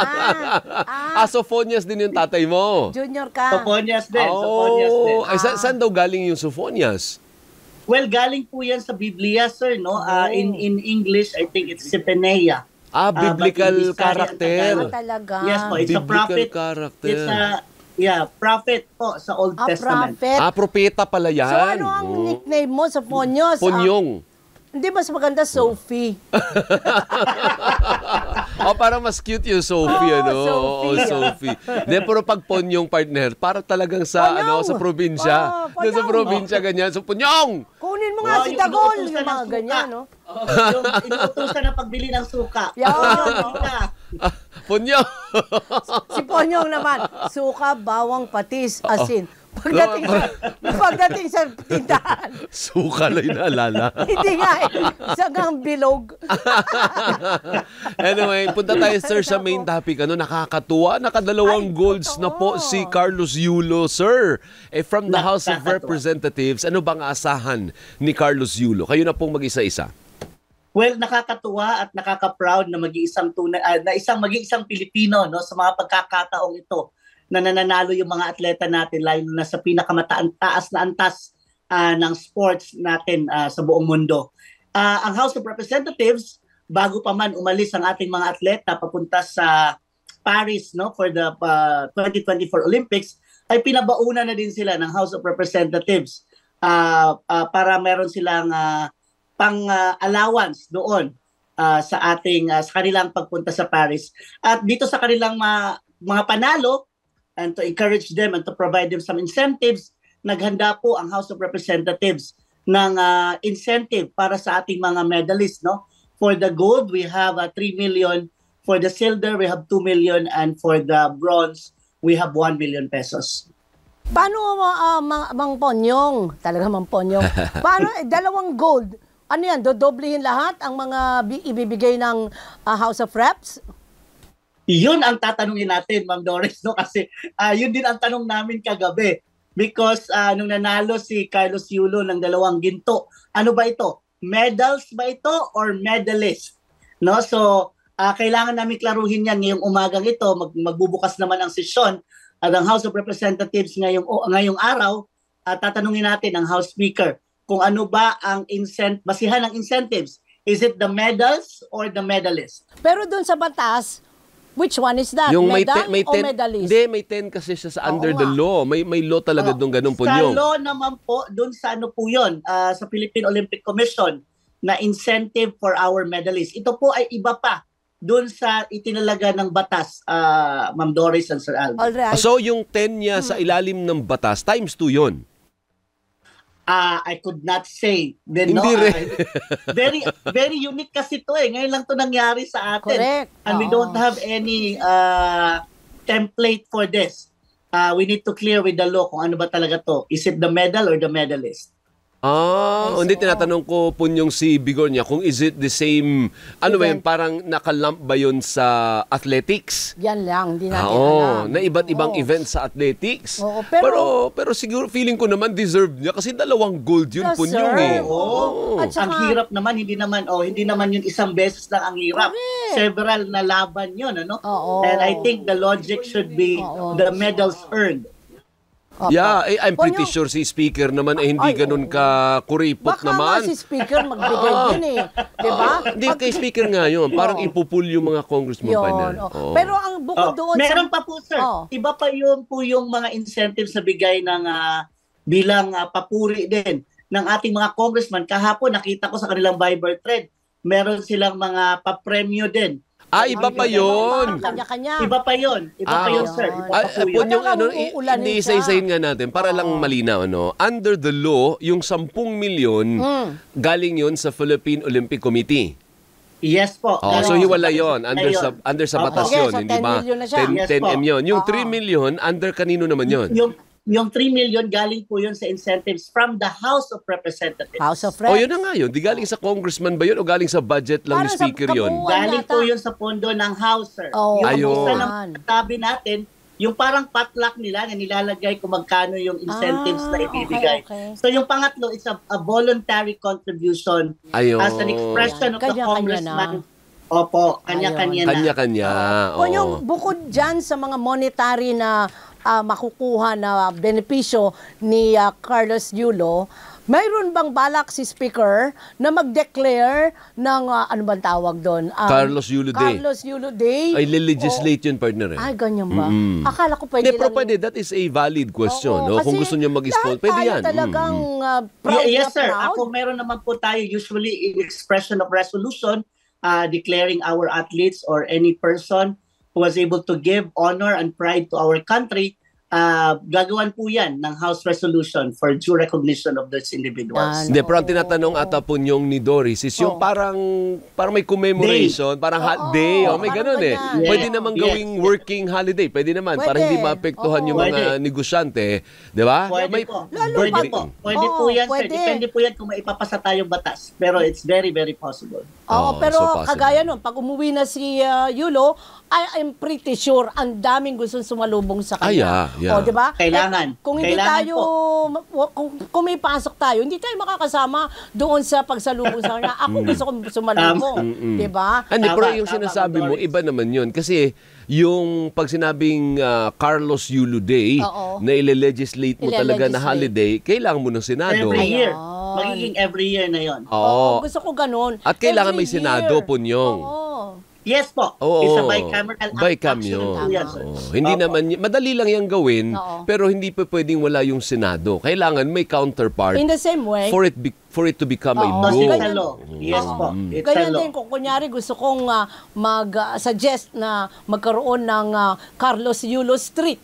Sophonias din yung tatay mo. Junior ka. Sophonias din. Sophonias din. Ay, saan daw galing yung Sophonias? Well, galing po yan sa Biblia, sir. No? In English, I think it's Sepenea. Biblical character. Talaga. Yes po, it's a prophet. Character. It's a prophet po sa Old Testament. Prophet. Propeta pala yan. So ano ang nickname mo sa Ponyos? Ponyong. Hindi mas maganda Sophie. Parang mas cute yung Sophie, Sophie. Pero pag Ponyong, partner, parang talagang sa Ponyong. sa probinsya. Ponyong. Sa probinsya ganyan. So Ponyong. Kunin mo nga si Dagol, yung mga ganyan, no? Yung inuutusan na pagbili ng suka. Ponyong. Si Ponyong naman, suka, bawang, patis, asin. Pagdating sa tindahan. Suka lang yung naalala. Hindi nga eh. Sagang bilog. Anyway, punta tayo sir sa main topic. Nakakatuwa. Nakadalawang golds na po si Carlos Yulo, sir. From the House of Representatives, ano bang asahan ni Carlos Yulo? Kayo na pong mag-isa-isa. Well, nakakatuwa at nakaka-proud na mag-iisang mag-iisang Pilipino, no, sa mga pagkakataong ito na nananalo yung mga atleta natin, lalo na sa taas na antas ng sports natin sa buong mundo. Ang House of Representatives, bago pa man umalis ang ating mga atleta papunta sa Paris, no, for the 2024 Olympics, ay pinabauna na din sila ng House of Representatives para meron silang allowance doon sa kanilang pagpunta sa Paris. At dito sa kanilang mga panalo, and to encourage them and to provide them some incentives, naghanda po ang House of Representatives ng incentive para sa ating mga medalists, no? For the gold, we have 3 million. For the silver, we have 2 million. And for the bronze, we have 1 million pesos. Paano, Mang Ponyong? Talaga Mang Ponyong. Paano, dalawang gold? Ano yan, dodoblehin lahat ang mga ibibigay ng House of Reps? Yun ang tatanungin natin, Ma'am Doris, no? Kasi yun din ang tanong namin kagabi. Because nung nanalo si Carlos Yulo ng 2 ginto, ano ba ito? Medals ba ito or medalist? No? So, kailangan namin klaruhin yan ngayong umagang ito. Magbubukas naman ang sesyon at ang House of Representatives ngayong araw, tatanungin natin ang House Speaker kung ano ba ang basihan ng incentives. Is it the medals or the medalist? Pero doon sa batas, which one is that? Yung medal may o medalist? Hindi, may 10 kasi siya sa under the law. May law talaga doon ganun po Sa yun. law naman po, doon sa po yun, sa Philippine Olympic Commission na incentive for our medalists. Ito po ay iba pa doon sa itinalaga ng batas, Ma'am Doris and Sir Alvin. Alright. So yung 10 niya sa ilalim ng batas, times 2 yun. I could not say. Then, Hindi rin. Very, very unique kasi to eh. Ngayon lang to nangyari sa atin. Correct. And we don't have any template for this. We need to clear with the law kung ano ba talaga to. Is it the medal or the medalist? Hindi, tinatanong ko po yung si Bigornia kung is it the same, parang nakalump ba yun sa athletics? Yan lang, hindi natin alam. Na iba't ibang event sa athletics. Oo, pero siguro feeling ko naman deserve niya kasi 2 gold yun po yung eh. At saka, ang hirap naman, hindi naman yun isang beses lang ang hirap. Correct. Several na laban yun, ano? Oo. And I think the logic should be the medals earned. Yeah, I'm pretty sure si Speaker naman hindi ganun ka kuripot baka naman. Baka si Speaker magbigay din eh. Diba? Hindi, kay Speaker nga yun. Parang ipupul yung mga congressman pa niya. Pero ang bukod doon meron pa po, sir. Iba pa yun po yung mga incentives na bigay ng bilang papuri din ng ating mga congressman. Kahapon, nakita ko sa kanilang Viber thread, meron silang mga papremyo din. Iba pa yun. Kanya-kanya. Iba pa yun. Iba pa yun, sir. Iba pa po yun. Hindi isa-isahin nga natin para lang malinaw. Under the law, yung 10 milyon, galing yun sa Philippine Olympic Committee. Yes po. So hiwala yun. Under sa batas yun. Okay, so hindi 10 ba? million na siya. 10M yun. Yung 3 million, under kanino naman yun? Yung 3 million galing po yun sa incentives from the House of Representatives. House of Reps. Yun na nga yun. Di galing sa congressman ba yun o galing sa budget lang ni Speaker yun? Galing po yun sa pondo ng House, sir. Yung isa lang sabi natin, yung parang potluck nila na nilalagay kung magkano yung incentives na ibibigay. Okay. So yung pangatlo, it's a voluntary contribution as an expression of the congressman. Opo, kanya-kanya na. Kanya-kanya. Yung bukod dyan sa mga monetary na makukuha na benepisyo ni Carlos Yulo, mayroon bang balak si Speaker na mag-declare ng, ano bang tawag doon? Carlos Yulo Day. Carlos Yulo Day. Ay, legislate yun, partner. Ay, ganyan ba? Akala ko pwede lang. Pwede. That is a valid question. Kung gusto niyo mag-sponsor, pwede yan. Talagang proud yes, sir. proud. Ako meron naman po tayo usually in expression of resolution declaring our athletes or any person who was able to give honor and pride to our country, gagawan po yan ng House Resolution for due recognition of those individuals. Hindi, pero ang tinatanong ata po niyong ni Doris is yung parang may commemoration, parang hot day, may parang ganun eh. ganyan. Pwede namang gawing working holiday, pwede naman, para hindi maapektuhan yung mga negosyante, di ba? Pwede po. Pwede po yan, pwede. sir. Depende po yan kung maipapasa tayong batas. Pero it's very, very possible. Pero so possible. kagaya nun, pag umuwi na si Yulo, I'm pretty sure ang daming gustong sumalubong sa kanya. Yeah. O, di ba? Kailangan. Kung hindi Kailangan tayo, kung may pasok tayo, hindi tayo makakasama doon sa pagsalubong sa kanya. Ako gusto kong sumalubong. Di ba? Hindi, pero yung Tama, sinasabi mo, Doris. iba naman yun. Kasi yung pag sinabing Carlos Yulo Day, na ile-legislate mo talaga na holiday, kailangan mo ng Senado. Every year. Ayun. Magiging every year na yon. Oo. Gusto ko ganun. At kailangan Every may Senado, year. Punyong. Yes po. Oo. It's a bicameral Bicam action yun. po yan, sir. Hindi Opo. naman, madali lang yung gawin, Oo. pero hindi pa pwedeng wala yung Senado. Kailangan may counterpart In the same way, for it to become a Because law. it's a law. Yes po. It's a ganyan law. din kung kunyari gusto kong mag-suggest na magkaroon ng Carlos Yulo Street.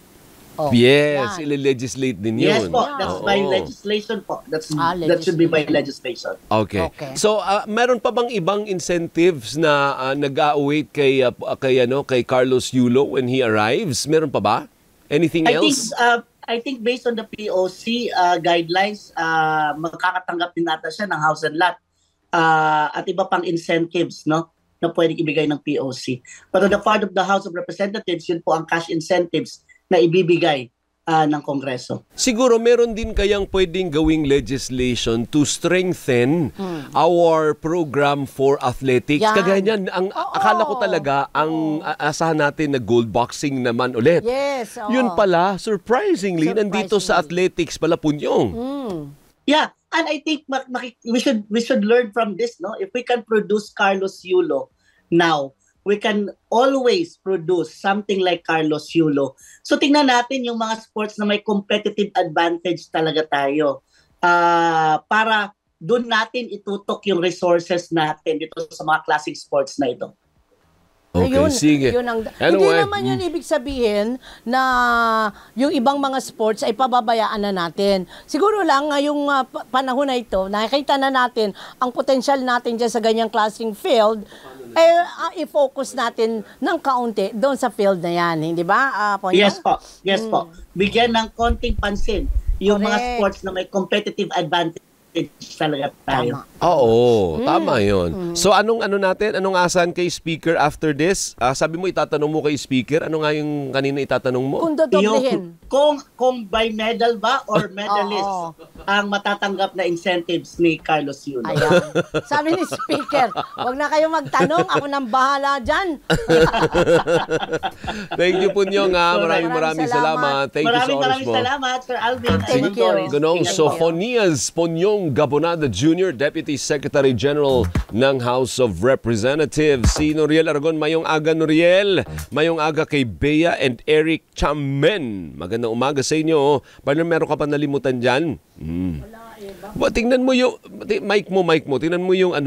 Yes, Yan. ile-legislate din yun. Yes po. That's by Oo. legislation po. That legislation. should be by legislation. Okay. Okay. So, meron pa bang ibang incentives na nag-a-await kay Carlos Yulo when he arrives? Meron pa ba? Anything else? I think based on the POC guidelines, makakatanggap din nata siya ng house and lot at iba pang incentives, no, na pwedeng ibigay ng POC. But on the part of the House of Representatives, yun po ang cash incentives na ibibigay ng Kongreso. Siguro meron din kayang pwedeng gawing legislation to strengthen our program for athletics. Yan. Kagaya niyan, akala ko talaga ang asahan natin na gold boxing naman ulit. Yes. oo. Yun pala, surprisingly, nandito sa athletics pala, Punyong. Yeah, and I think we should learn from this, no? If we can produce Carlos Yulo now, we can always produce something like Carlos Yulo. So tingnan natin yung mga sports na may competitive advantage talaga tayo. Para doon natin itutok yung resources natin dito sa mga classic sports na ito. Okay, Ayun, sige. yun ang, Anyway, hindi naman yun ibig sabihin na yung ibang mga sports ay pababayaan na natin. Siguro lang ngayong panahon na ito, nakikita na natin ang potensyal natin dyan sa ganyang klaseng field, i-focus natin ng kaunti doon sa field na yan, hindi ba? Yes po. Yes po. Bigyan ng konting pansin yung mga Correct. sports na may competitive advantage talaga tayo. Oo, tama yun. So anong asan kay speaker after this? Sabi mo itatanong mo kay speaker, ano nga yung kanina itatanong mo? Kung dodoblehin. Kung by medal ba or medalist ang matatanggap na incentives ni Carlos Yulo. Ayan. Sabi ni speaker, wag na kayo magtanong, ako nang bahala dyan. Thank you, Punyong. Maraming salamat. Thank you sa oras Maraming mo. salamat, Sir Alvin. Thank you. Gunong Sofonias Ponyong Gabonada Jr., Deputy Secretary General ng House of Representatives. Si Noriel Aragon, mayong aga Noriel. Mayong aga kay Bea and Eric Chamen. Magandang umaga sa inyo. Paano meron ka pa nalimutan dyan? Tingnan mo yung mic mo. Tingnan mo yung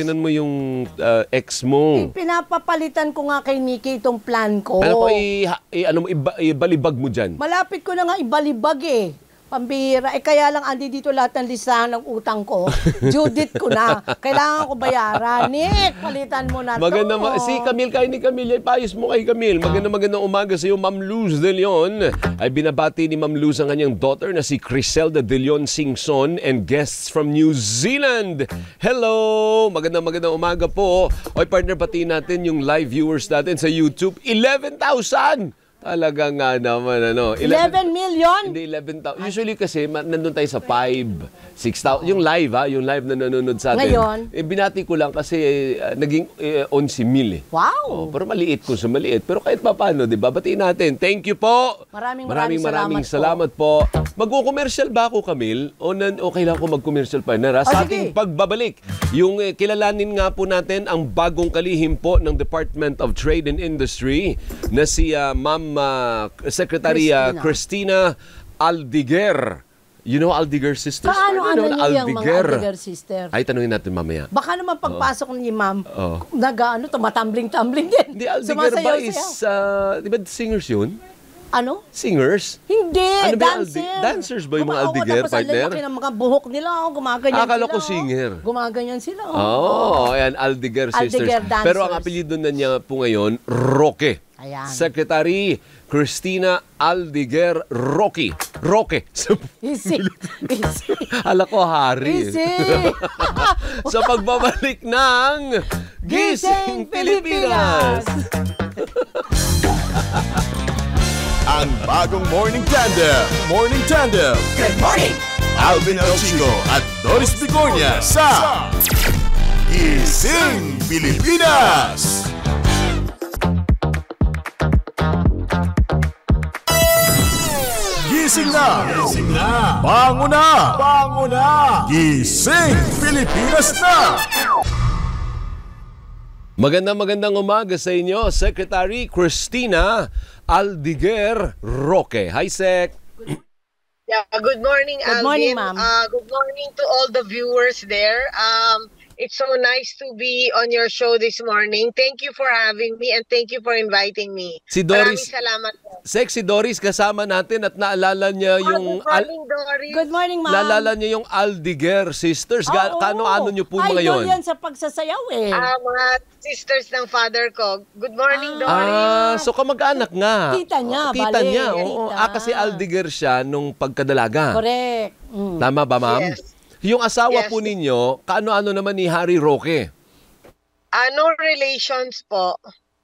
ex mo. Pinapapalitan ko nga kay Nikki itong plan ko. Ano ko ibalibag mo dyan? Malapit ko na nga ibalibag eh. Pambira. Kaya lang andi dito lahat ng listahan ng utang ko. Judith ko na. Kailangan ko bayaran. Nick, palitan mo na to. Si Camille, kay ni Camille, payos mo kay Camille. Magandang umaga sa iyo, Ma'am Luz De Leon. Ay binabati ni Ma'am Luz ang kanyang daughter na si Criselda De Leon Singson and guests from New Zealand. Hello! Magandang umaga po. Oy, partner, batiin natin yung live viewers natin sa YouTube. 11,000! Talaga nga naman, 11 million? Hindi, 11,000. Usually kasi, nandun tayo sa 5, 6,000. Yung live, yung live na nanonood sa atin. Ngayon? Binati ko lang kasi naging 11,000 eh. Wow! Pero maliit kung sa maliit. Pero kahit pa paano, di ba? Batiin natin. Thank you po! Maraming salamat po. Magko-commercial ba ako, Camille? O kailangan ko mag-commercial partner? Sa ating pagbabalik, yung kilalanin nga po natin ang bagong kalihim po ng Department of Trade and Industry na si Ma'am Secretary Cristina Aldiger. You know Aldiger sisters? Ano niya yung mga Aldiger sister? Ay, tanungin natin mamaya. Baka naman pagpasok ni ma'am, tumatambling-tambling din. Hindi, Aldiger ba is, di ba singers yun? Ano? Singers? Hindi, Ano ba yung dancer. dancers ba yung mga Aldeguer, Tapos partner? ang lalaki ng mga buhok nila, gumaganyan Akala sila. ko singer. Gumaganyan sila. Ayan, Aldeguer Sisters. Aldeguer dancers. Pero ang apelyido na niya po ngayon, Roque. Ayan. Secretary Cristina Aldeguer Roque. Roque. Easy. Easy. Hala ko, Hari. Easy. Sa pagbabalik ng Gising Pilipinas. Ang bagong Morning Tandem. Morning Tandem. Good morning. Alvin El Chico at Doris Bigornia sa Gising Pilipinas. Gising na! Gising na! Bango na! Bango na! Gising Pilipinas na! Magandang umaga sa inyo, Secretary Cristina Aldeguer Roque. Hi, Sec. Yeah, good morning, Good Alvin. morning, ma'am. Good morning to all the viewers there. It's so nice to be on your show this morning. Thank you for having me and thank you for inviting me. Si Doris, Maraming salamat po. Sec, si Doris kasama natin at naalala niya yung... Good morning, Doris. Good morning, ma'am. Naalala niyo yung Aldeguer Sisters. Oo. Kano-ano niyo po mga Idol yon? yan sa pagsasayaw eh. Mga sisters ng father ko. Good morning, Doris. So kamag-anak nga. Tita niya, Tita bale. niya, oo. Tita. Kasi Aldeguer siya nung pagkadalaga. Correct. Tama ba, ma'am? Yes. Yung asawa Yes. po ninyo, kaano-ano naman ni Harry Roque? No relations po.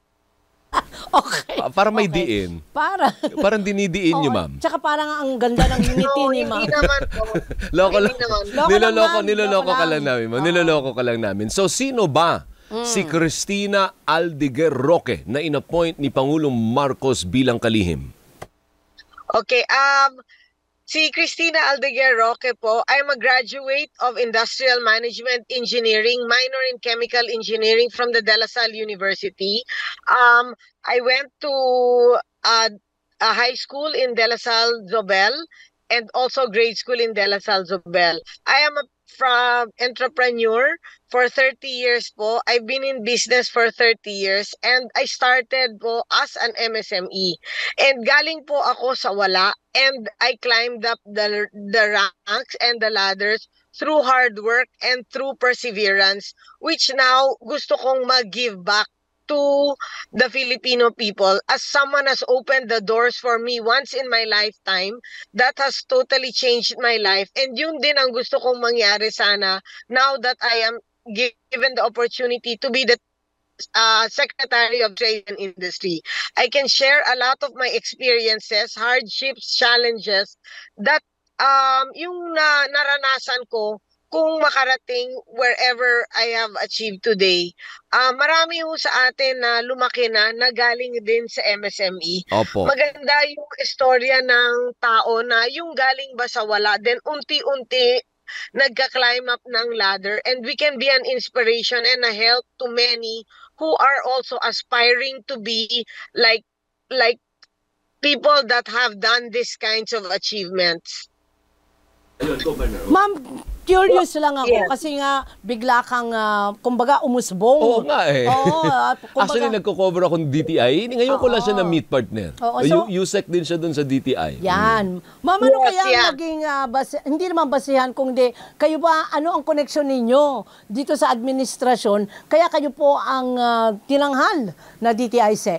Okay. Para may Okay. diin. Parang dinidiin niyo, Oo, ma'am. Tsaka parang ang ganda ng ngiti ni ma'am. Hindi naman po. Loko lang. Hindi naman. Loko lang, ma'am. Niloloko Loko ka lang. lang namin, ma'am. Niloloko ka lang namin. So, sino ba si Cristina Aldeguer Roque na inappoint ni Pangulong Marcos bilang kalihim? Okay, si Cristina Aldeguer Roque po, I'm a graduate of Industrial Management Engineering, minor in Chemical Engineering from the De La Salle University. I went to a high school in De La Salle Zobel and also grade school in De La Salle Zobel. I am a entrepreneur for 30 years po. I've been in business for 30 years and I started po as an MSME. And galing po ako sa wala and I climbed up the ranks and the ladders through hard work and through perseverance, which now gusto kong mag-give back to the Filipino people as someone has opened the doors for me once in my lifetime that has totally changed my life. And yun din ang gusto kong mangyari sana now that I am given the opportunity to be the Secretary of Trade and Industry. I can share a lot of my experiences, hardships, challenges that yung naranasan ko kung makarating wherever I have achieved today. Marami ho sa atin na lumaki na galing din sa MSME. Opo. Maganda yung istorya ng tao na yung galing ba sa wala, then unti-unti nagka-climb up ng ladder and we can be an inspiration and a help to many who are also aspiring to be like people that have done these kinds of achievements. Ma'am, curious lang ako Yes. kasi nga bigla kang kumbaga umusbong. Oo nga eh. Oo, kumbaga, Actually, nagko-cover ako ng DTI. Ngayon ko lang siya na-meet partner. Oo, so- USEC din siya dun sa DTI. Yan. Ma'am, ano Yes, kaya yeah. naging, hindi naman basihan, kundi kayo ba, ano ang connection ninyo dito sa administrasyon, kaya kayo po ang tinanghal na DTI SEC?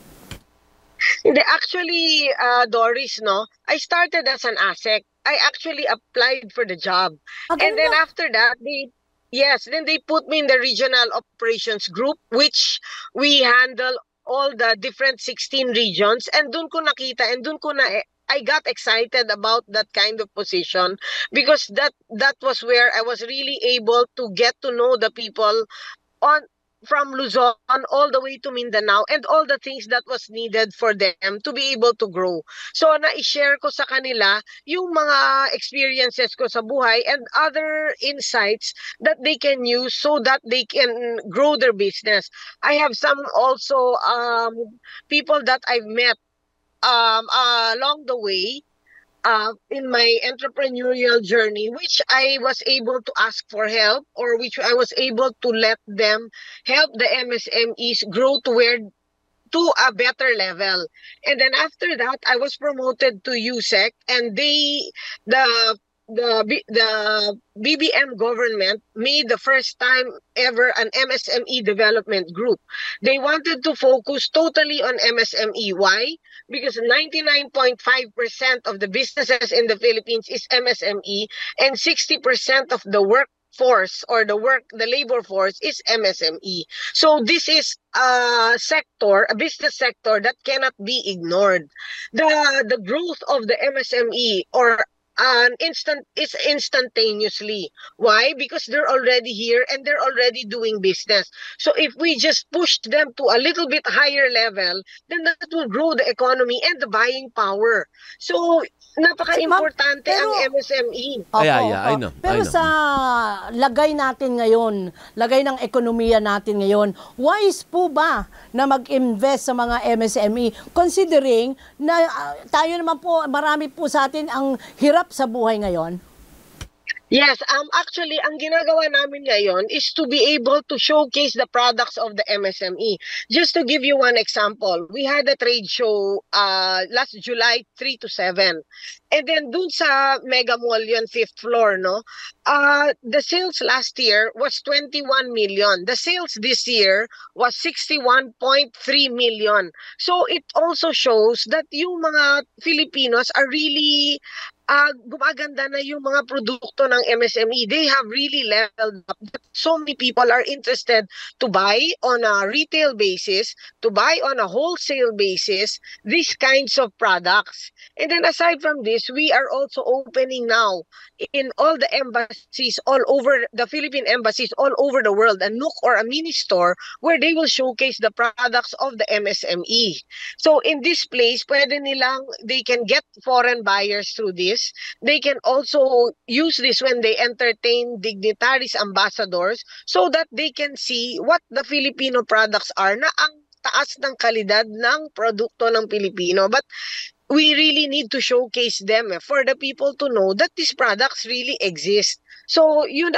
Hindi, actually, Doris, no, I started as an ASEC. I actually applied for the job. And then after that, then they put me in the regional operations group, which we handle all the different 16 regions. And dun ko nakita, and dun ko I got excited about that kind of position because that was where I was really able to get to know the people from Luzon all the way to Mindanao and all the things that was needed for them to be able to grow. So na-share ko sa kanila yung mga experiences ko sa buhay and other insights that they can use so that they can grow their business. I have some also people that I've met along the way in my entrepreneurial journey, which I was able to ask for help or which I was able to let them help the MSMEs grow to to a better level. And then after that, I was promoted to USEC, and the BBM government made the first time ever an MSME development group. They wanted to focus totally on MSME. Why? Because 99.5% of the businesses in the Philippines is MSME, and 60% of the workforce or the labor force is MSME. So this is a business sector that cannot be ignored. The growth of the MSME or is instantaneously. Why? Because they're already here and they're already doing business. So if we just push them to a little bit higher level, then that will grow the economy and the buying power. So napaka-importante ang MSME. I know. Pero sa lagay natin ngayon, lagay ng ekonomiya natin ngayon, wise po ba na mag-invest sa mga MSME considering na tayo naman po, marami po sa atin ang hirap sa buhay ngayon? Yes, actually, ang ginagawa namin ngayon is to be able to showcase the products of the MSME. Just to give you one example, we had a trade show last July 3 to 7. And then dun sa Mega Mall yun, 5th floor, no? The sales last year was 21 million. The sales this year was 61.3 million. So it also shows that yung mga Filipinos are really gumaganda na yung mga produkto ng MSME. They have really leveled up. So many people are interested to buy on a retail basis, to buy on a wholesale basis, these kinds of products. And then aside from this, we are also opening now in all the embassies all over, the Philippine embassies all over the world, a nook or a mini store where they will showcase the products of the MSME. So in this place, they can get foreign buyers through this. They can also use this when they entertain dignitaries, ambassadors, so that they can see what the Filipino products are na ang taas ng kalidad ng produkto ng Pilipino. But we really need to showcase them for the people to know that these products really exist. So yun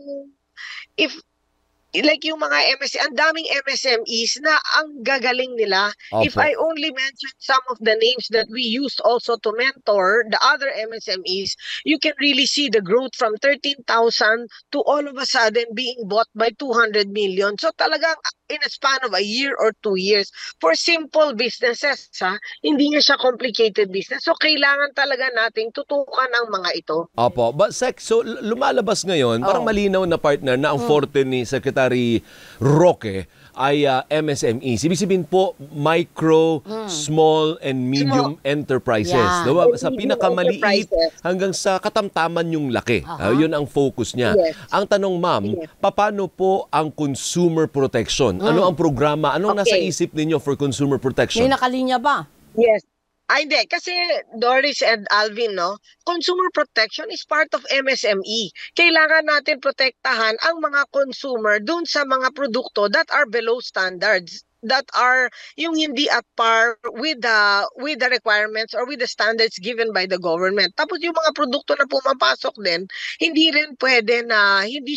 like yung mga ang daming MSMEs na ang gagaling nila. Opo. If I only mention some of the names that we used also to mentor the other MSMEs, you can really see the growth from 13,000 to all of a sudden being bought by 200 million. So talagang in a span of a year or 2 years for simple businesses, hindi nga siya complicated business. So kailangan talaga nating tutukan ang mga ito. Opo. But so lumalabas ngayon, parang malinaw na partner na ang forte ni Secretary Roque ay MSMEs. Ibig sabihin po, micro, small, and medium enterprises. Yeah. Diba? Sa pinakamaliit hanggang sa katamtaman yung laki. Yun ang focus niya. Yes. Ang tanong, ma'am, paano po ang consumer protection? Ano ang programa? Anong nasa isip ninyo for consumer protection? May nakalinya ba? Yes. Hindi. Kasi Doris and Alvin, no? Consumer protection is part of MSME. Kailangan natin protektahan ang mga consumer dun sa mga produkto that are below standards, that are yung hindi at par with the requirements or with the standards given by the government. Tapos yung mga produkto na pumapasok din, hindi rin pwede na hindi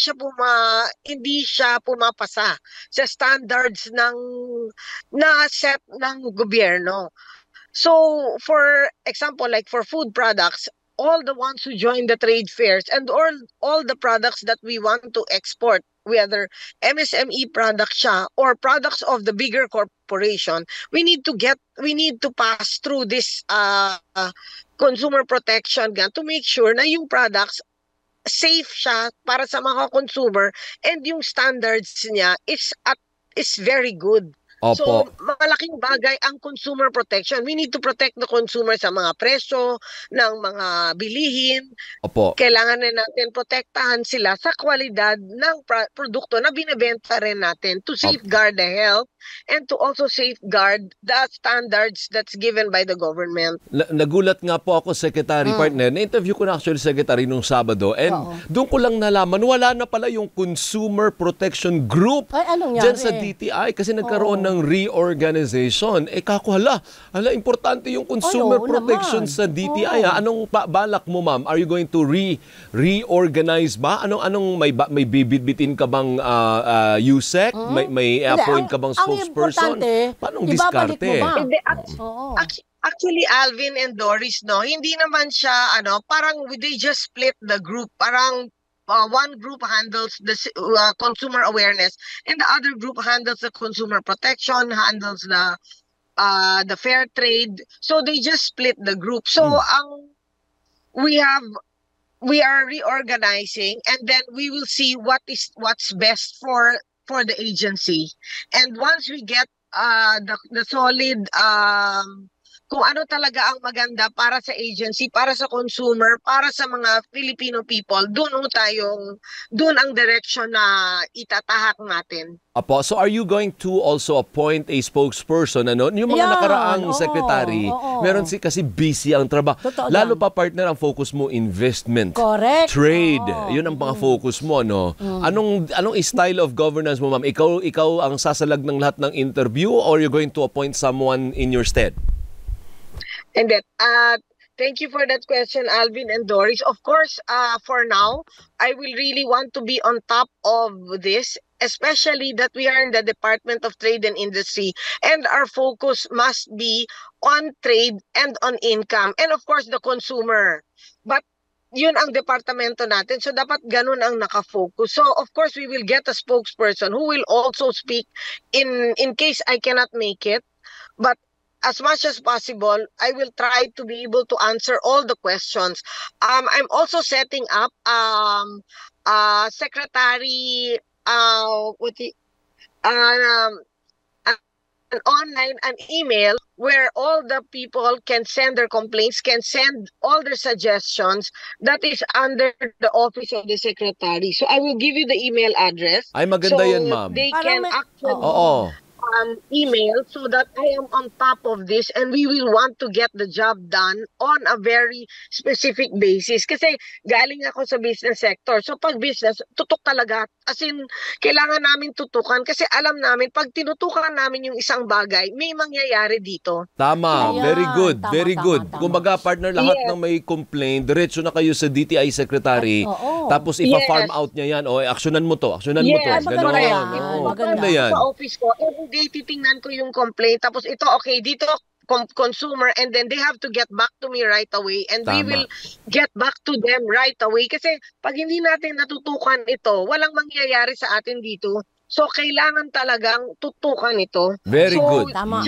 siya pumapasa sa standards na set ng gobyerno. So, for example, like for food products, all the ones who join the trade fairs and all the products that we want to export, whether MSME products siya or products of the bigger corporation, we need to pass through this consumer protection to make sure na yung products safe siya para sa mga consumer and yung standards niya is very good. Opo. So, malaking bagay ang consumer protection. We need to protect the consumer sa mga presyo ng mga bilihin. Opo. Kailangan na natin protektahan sila sa kwalidad ng produkto na binibenta rin natin to safeguard the health and to also safeguard the standards that's given by the government. Nagulat nga po ako, Secretary Partner. Na-interview ko na actually Secretary nung Sabado and doon ko lang nalaman, wala na pala yung Consumer Protection Group dyan sa DTI kasi nagkaroon ng reorganization. Kakuhala. Importante yung consumer protection sa DTI. Anong balak mo, ma'am? Are you going to reorganize ba? Anong may bibitbitin ka bang USEC? May appoint ka bang spokesperson? spokesperson. importante, Paano ibabalik diskarte? mo ba? Hindi, Oo. actually, Alvin and Doris, no, hindi naman siya, parang they just split the group. Parang one group handles the consumer awareness and the other group handles the consumer protection, handles the fair trade. So they just split the group. So we are reorganizing, and then we will see what's best for the agency. And once we get the solid kung ano talaga ang maganda para sa agency, para sa consumer, para sa mga Filipino people, doon ang direction na itatahak natin. Apo, so are you going to also appoint a spokesperson? Ano? Yung mga nakaraang secretary, meron kasi busy ang trabaho. Totoo Lalo yan. pa partner ang focus mo, investment. Correct. Trade. Yun ang mga focus mo, no? Anong style of governance mo, ma'am? Ikaw ang sasalag ng lahat ng interview or you're going to appoint someone in your stead? And then, thank you for that question, Alvin and Doris. Of course, for now, I will really want to be on top of this, especially that we are in the Department of Trade and Industry, and our focus must be on trade and on income, and of course, the consumer. But yun ang departamento natin, so dapat ganun ang nakafocus. So, of course, we will get a spokesperson who will also speak in case I cannot make it. But as much as possible, I will try to be able to answer all the questions. I'm also setting up secretary an email where all the people can send their complaints, can send all their suggestions. That is under the office of the secretary. So I will give you the email address. Ay, maganda so yan, ma'am. They can actually Oo. email so that I am on top of this, and we will want to get the job done on a very specific basis. Kasi galing ako sa business sector. So pag business, tutok talaga. As in, kailangan namin tutukan kasi alam namin, pag tinutukan namin yung isang bagay, may mangyayari dito. Tama, Ayan, very good, tama, very tama, good. tama. Kumbaga, partner, lahat Yes. ng may complaint, diretso na kayo sa DTI Secretary, tapos ipa-farm Yes. out niya yan, o aksyonan mo to, aksyonan mo to. Yes, maganda Ganon. yan. Oo, Maganda. maganda yan. Sa office ko, everyday titingnan ko yung complaint. Tapos ito, okay, dito consumer, and then they have to get back to me right away, and we Tama. will get back to them right away. Kasi pag hindi natin natutukan ito, walang mangyayari sa atin dito. So kailangan talagang tutukan ito. Very So, good. Tama.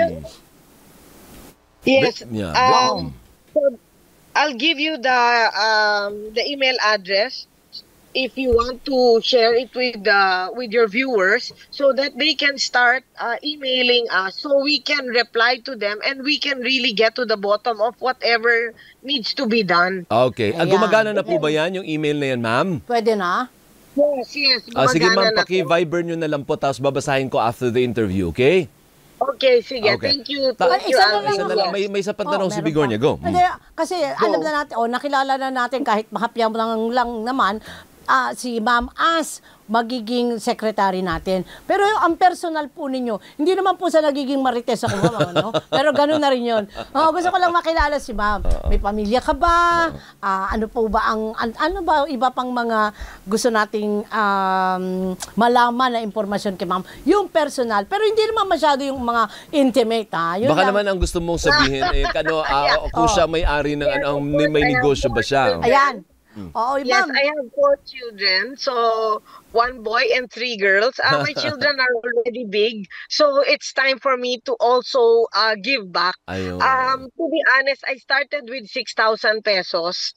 Yes. Yeah. So I'll give you the email address if you want to share it with your viewers, so that they can start emailing us, so we can reply to them and we can really get to the bottom of whatever needs to be done. Okay. Ayan. Gumagana na po ba yan, yung email na yan, ma'am? Pwede na? Yes. Sige, ma'am, gumagana na po. paki-Viber nyo na lang po, tapos babasahin ko after the interview, okay? Okay, sige. Okay. Thank you. Isa na lang Isa na lang. May isa pang tanong si meron Bigornia. pa. Go. Hindi, kasi alam na natin, nakilala na natin kahit mahapya mo lang naman, si Ma'am As magiging secretary natin. Pero ang personal po ninyo, hindi naman po sa nagiging marites ako, ma'am, no? Pero gano'n na rin yun. Gusto ko lang makilala si ma'am. May pamilya ka ba? Ano po ba ano ba iba pang mga gusto nating malaman na impormasyon kay ma'am? Yung personal. Pero hindi naman masyado yung mga intimate, ha? Yun Baka lang. naman ang gusto mong sabihin, kung siya may-ari ng may negosyo ba siya? Ayan. Oo, Yes, ma'am. I have 4 children. So, 1 boy and 3 girls. My children are already big. So, it's time for me to also give back. Ayun. To be honest, I started with 6,000 pesos.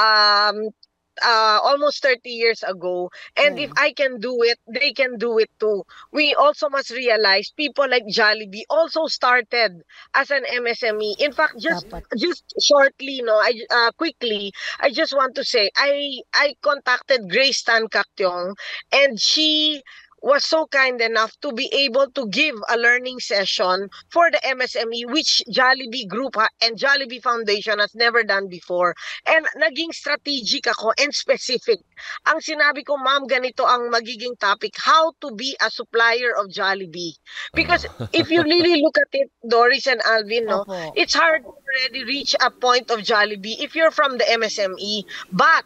Almost 30 years ago. And if I can do it, they can do it too. We also must realize people like Jollibee also started as an MSME. In fact, just shortly, quickly, I just want to say, I contacted Grace Tan Cactiong, and she was so kind enough to be able to give a learning session for the MSME, which Jollibee Group and Jollibee Foundation has never done before. And naging strategic ako and specific. Ang sinabi ko, ma'am, ganito ang magiging topic, how to be a supplier of Jollibee. Because if you really look at it, Doris and Alvin, it's hard to already reach a point of Jollibee if you're from the MSME. But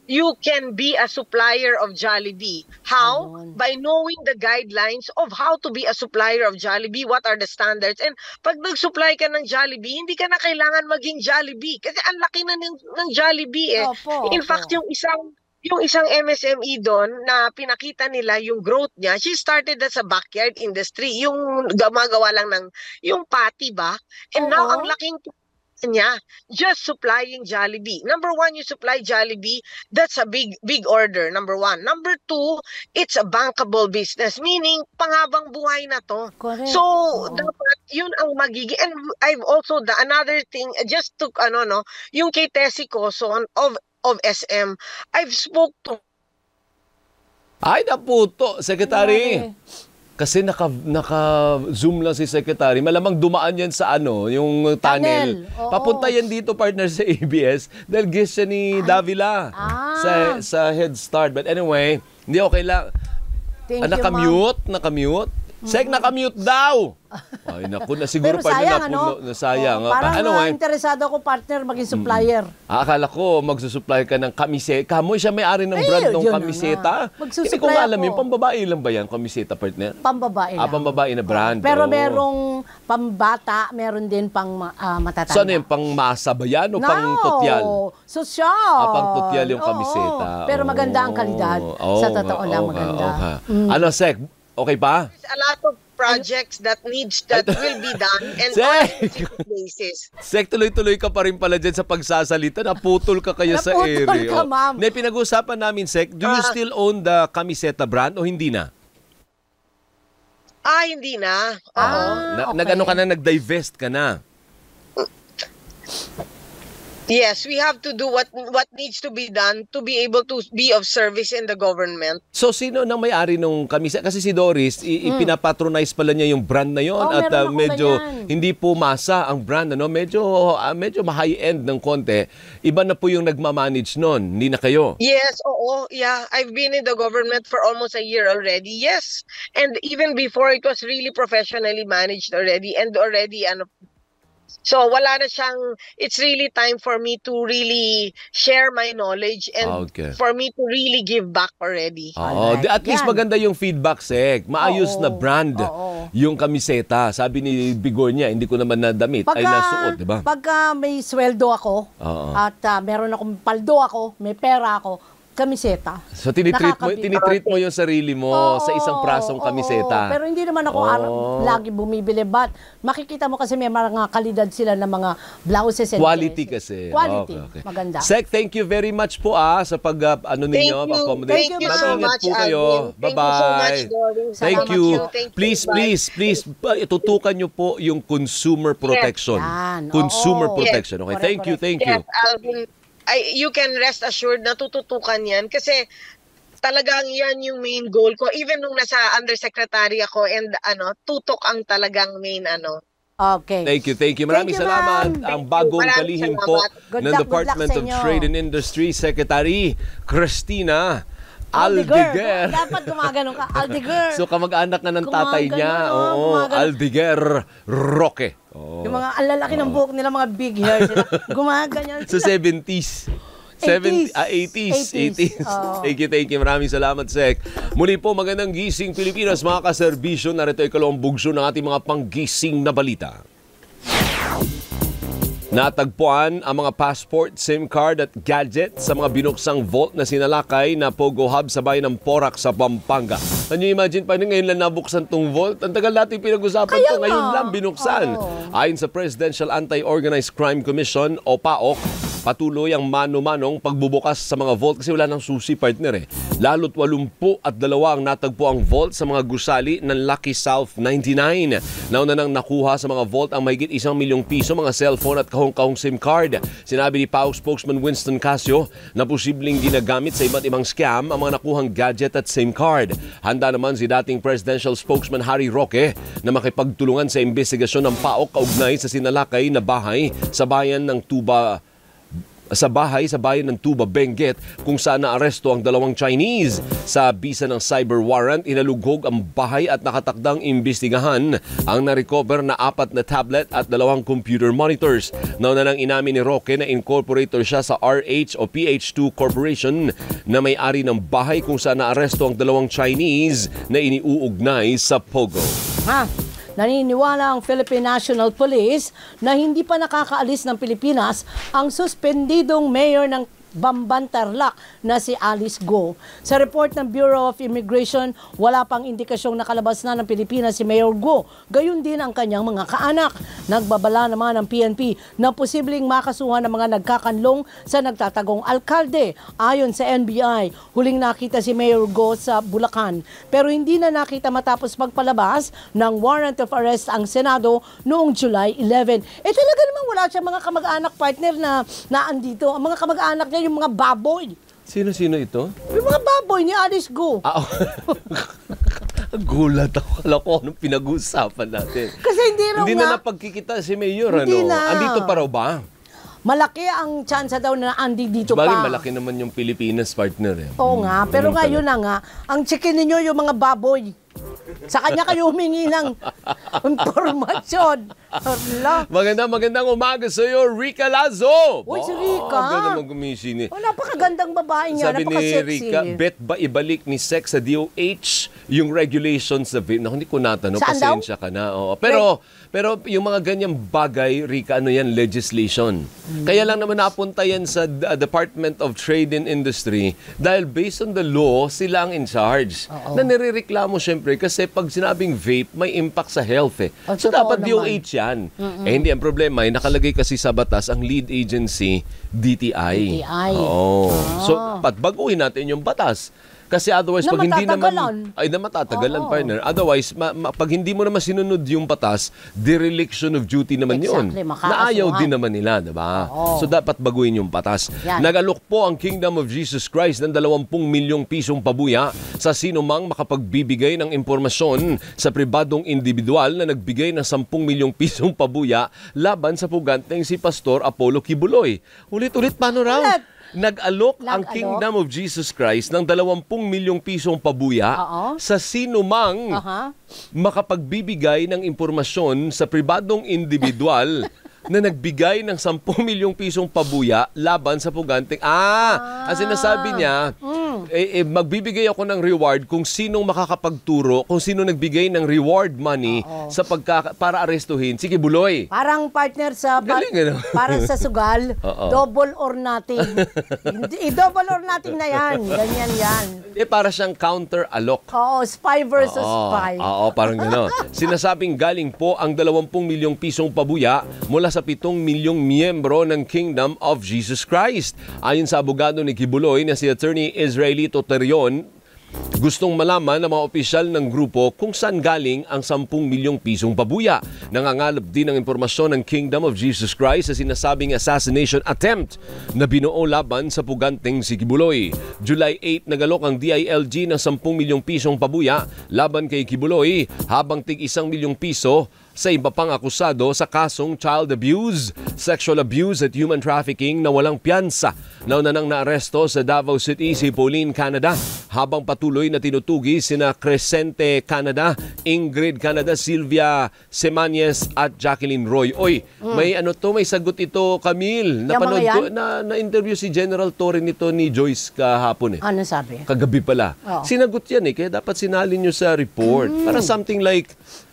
you can be a supplier of Jollibee. How? By knowing the guidelines of how to be a supplier of Jollibee, what are the standards. And pag nag-supply ka ng Jollibee, hindi ka na kailangan maging Jollibee. Kasi ang laki na ng Jollibee eh. In fact, yung isang MSME doon na pinakita nila yung growth niya, she started as a backyard industry. Yung gumagawa lang ng yung patty ba? And now, ang laking niya, just supplying Jollibee. Number one, you supply Jollibee, that's a big order, number one. Number two, it's a bankable business, meaning panghabang buhay na to. Correct. So, dapat yun ang magiging, and I've also, another thing, just to, yung kay Tessie Coson of SM, I've spoke to. Ay, naputo, Secretary. Kasi naka-zoom lang si Secretary. Malamang dumaan yan sa yung tunnel. Papunta yan dito, partner, sa ABS. Dahil guest siya ni Davila sa Head Start. But anyway, hindi okay lang. Nakamute. Sek, nakamute daw. Ay, naku, na siguro pero sayang, sayang. Parang interesado ako, partner, maging supplier. Akala ko magsusupply ka ng kamiseta. Kamoy siya may-ari ng brand ng kamiseta. Hindi ko alam yun. Pambabae lang ba yan, kamiseta, partner? Pambabae lang. Pambabae na brand. Pero merong pambata, meron din pang matatanda. So ano yung pang masa ba yan o pang tutyal? Social. Pang tutyal yung kamiseta. Pero maganda ang kalidad. Sa totoo lang maganda. Ano, Sek? Okay pa? There's a lot of projects that will be done and on a basis. Sek, tuloy-tuloy ka pa rin pala dyan sa pagsasalita. Naputol ka kaya sa ere. Naputol ka, ma'am. Pinag-usapan namin, Sek, do you still own the kamiseta brand o hindi na? Hindi na. Okay. Nag-ano ka na, nag-divest ka na? Yes, we have to do what needs to be done to be able to be of service in the government. So, sino nang may-ari nung kamisa? Kasi si Doris, ipinapatronize pala niya yung brand na yon at medyo hindi po masa ang brand. Medyo high-end ng konti. Iba na po yung nagmamanage nun. Hindi na kayo. Yes, oo. Yeah, I've been in the government for almost a year already. Yes. And even before, it was really professionally managed already. And already, so wala na siyang, it's really time for me to really share my knowledge and for me to really give back already. At least maganda yung feedback, Sek. Maayos na brand yung kamiseta. Sabi ni Bigornia, hindi ko naman nadamit, ay nasuot, di ba? Pagka may sweldo ako at meron akong paldo ako, may pera ako, kamiseta. So tinitreat mo yung sarili mo sa isang prasong kamiseta. Pero hindi naman ako lagi bumibili. But makikita mo kasi may mga kalidad sila ng mga blouses and quality kasi. Quality. Maganda. Sek, thank you very much po sa pag ninyo. Thank you so much, po kayo. Bye-bye. Thank you. Please, tutukan nyo po yung consumer protection. Consumer protection. Okay, thank you. Yes, Alvin. You can rest assured na tututukan yan kasi talagang yan yung main goal ko. Even nung nasa undersecretary ako and tutok ang talagang main Okay. Thank you. Maraming salamat. Ang bagong kalihim po ng Department of Trade and Industry Secretary Cristina Aldeguer. Dapat gumagano ka, Aldeguer. So kamag-anak na ng tatay niya. Aldeguer Roque. Yung mga alalaki ng buhok nila, mga big hair sila. Gumaganyan sila. Sa 70s. 80s. Thank you. Maraming salamat, Sek. Muli po, magandang gising Pilipinas, mga kaserbisyo. Narito ay ikalawang bugso ng ating mga panggising na balita. Natagpuan ang mga passport, SIM card at gadget sa mga binuksang vault na sinalakay na Pogo Hub sa bayan ng Porac sa Pampanga. Can you imagine, paano ngayon lang nabuksan tong vault? Ang tagal natin pinag-usapan ito, ngayon lang binuksan. Ayon sa Presidential Anti-Organized Crime Commission o PAOK, patuloy ang mano-manong pagbubukas sa mga vault kasi wala nang susi, partner. Lalo't 82 ang natagpo ang vault sa mga gusali ng Lucky South 99. Nauna nang nakuha sa mga vault ang mahigit 1 milyong piso, mga cellphone at kahong-kahong SIM card. Sinabi ni PAOK spokesman Winston Casio na posibleng ginagamit sa iba't ibang scam ang mga nakuhang gadget at SIM card. Handa naman si dating presidential spokesman Harry Roque na makipagtulungan sa investigasyon ng PAOK kaugnay sa sinalakay na bahay sa bayan ng Tuba sa bahay sa bayan ng Tuba, Benguet kung saan naaresto ang dalawang Chinese. Sa bisa ng cyber warrant, inalughog ang bahay at nakatakdang imbestigahan ang na-recover na 4 na tablet at 2 computer monitors. Nauna nang inamin ni Roque na incorporator siya sa RH o PH2 Corporation na may-ari ng bahay kung saan naaresto ang dalawang Chinese na iniuugnay sa Pogo. Naniniwala ang Philippine National Police na hindi pa nakakaalis ng Pilipinas ang suspendidong mayor ng Bamban Tarlac na si Alice Go. Sa report ng Bureau of Immigration, wala pang indikasyong nakalabas na ng Pilipinas si Mayor Go. Gayun din ang kanyang mga kaanak. Nagbabala naman ang PNP na posibleng makasuhan ng mga nagkakanlong sa nagtatagong alkalde. Ayon sa NBI, huling nakita si Mayor Go sa Bulacan. Pero hindi na nakita matapos magpalabas ng warrant of arrest ang Senado noong July 11. Talaga naman wala siyang mga kamag-anak partner na naandito. Ang mga kamag-anak niya yung mga baboy. Sino-sino ito? Yung mga baboy ni Alice Go. Gulat ako. Alam ko anong pinag-uusapan natin. Kasi hindi na napagkikita si Mayor. Hindi na. Andito pa raw ba? Malaki ang chance daw na andi dito pa. Malaki naman yung Pilipinas partner. Oo nga. Pero ngayon na nga, ang chicken ninyo yung mga baboy. Sa kanya kayo humingi ng impormasyon. Magandang umaga sa iyo, Rica Lazo. Uy, si Rica. Ganda naman gumising. Napakagandang babae niya. Sabi ni Rica, bet ba ibalik ni Sex sa DOH yung regulations sa vape? Hindi ko natanong, pasensya ka na. Pero yung mga ganyang bagay, Rica, ano yan, legislation. Kaya lang naman napunta yan sa Department of Trade and Industry dahil based on the law, sila ang in charge. Na nirereklamo syempre kasi pag sinabing vape, may impact sa health eh. So dapat DOH yan. Hindi, ang problema ay nakalagay kasi sa batas ang lead agency, DTI. So, baguhin natin yung batas. Kasi otherwise, pag hindi naman... matatagalan, partner. Otherwise, pag hindi mo naman sinunod yung batas, dereliction of duty naman yun. Naayaw din naman nila, diba? So, dapat baguhin yung batas. Nagalok po ang Kingdom of Jesus Christ ng 20 milyong pisong pabuya sa sino mang makapagbibigay ng impormasyon sa pribadong individual na nagbigay ng 10 milyong pisong pabuya laban sa puganteng si Pastor Apollo Kibuloy. Ulit-ulit, paano raw? Nag-alok ang Kingdom of Jesus Christ ng 20 milyong pisong pabuya sa sino mang makapagbibigay ng impormasyon sa pribadong individual na nagbigay ng 10 milyong pisong pabuya laban sa puganteng... Ang sinasabi niya, magbibigay ako ng reward kung sinong makakapagturo, kung sino nagbigay ng reward money para arestuhin si Kibuloy. Parang partner sa... Parang sa sugal, double or nothing. Double or nothing na yan. Ganyan yan. Para siyang counter-alok. Spy versus spy. Parang gano'n. Sinasabing galing po ang 20 milyong pisong pabuya mula sa 7 milyong miyembro ng Kingdom of Jesus Christ. Ayon sa abogado ni Kibuloy na si Attorney Israelito Terion, gustong malaman ng mga opisyal ng grupo kung saan galing ang 10 milyong pisong pabuya. Nangangalap din ng impormasyon ng Kingdom of Jesus Christ sa sinasabing assassination attempt na binuo laban sa puganteng si Kibuloy. July 8, nagalok ang DILG ng 10 milyong pisong pabuya laban kay Kibuloy habang tig 1 milyong piso sa iba pang akusado sa kasong child abuse, sexual abuse at human trafficking na walang piyansa. Nauna nang naaresto sa Davao City si Pauline Canada habang patuloy na tinutugi sina Crescente Canada, Ingrid Canada, Sylvia Semanyes at Jacqueline Roy. May sagot ito, Camille. Napanood ko, na-interview si General Torre nito ni Joyce kahapon eh. Ano sabi? Kagabi pala. Sinagot yan eh, kaya dapat sinalin nyo sa report. Para something like,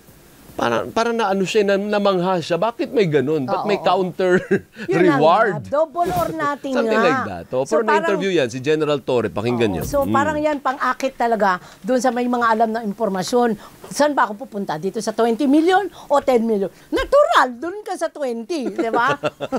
para na siya, namangha siya. Bakit may ganun? Ba't may counter reward? Double or nothing Something like that. For na-interview yan, si General Torre, pakinggan nyo. So parang yan, pang-akit talaga doon sa may mga alam na impormasyon. Saan ba ako pupunta? Dito sa 20 million o 10 million? Natural, doon ka sa 20, di ba?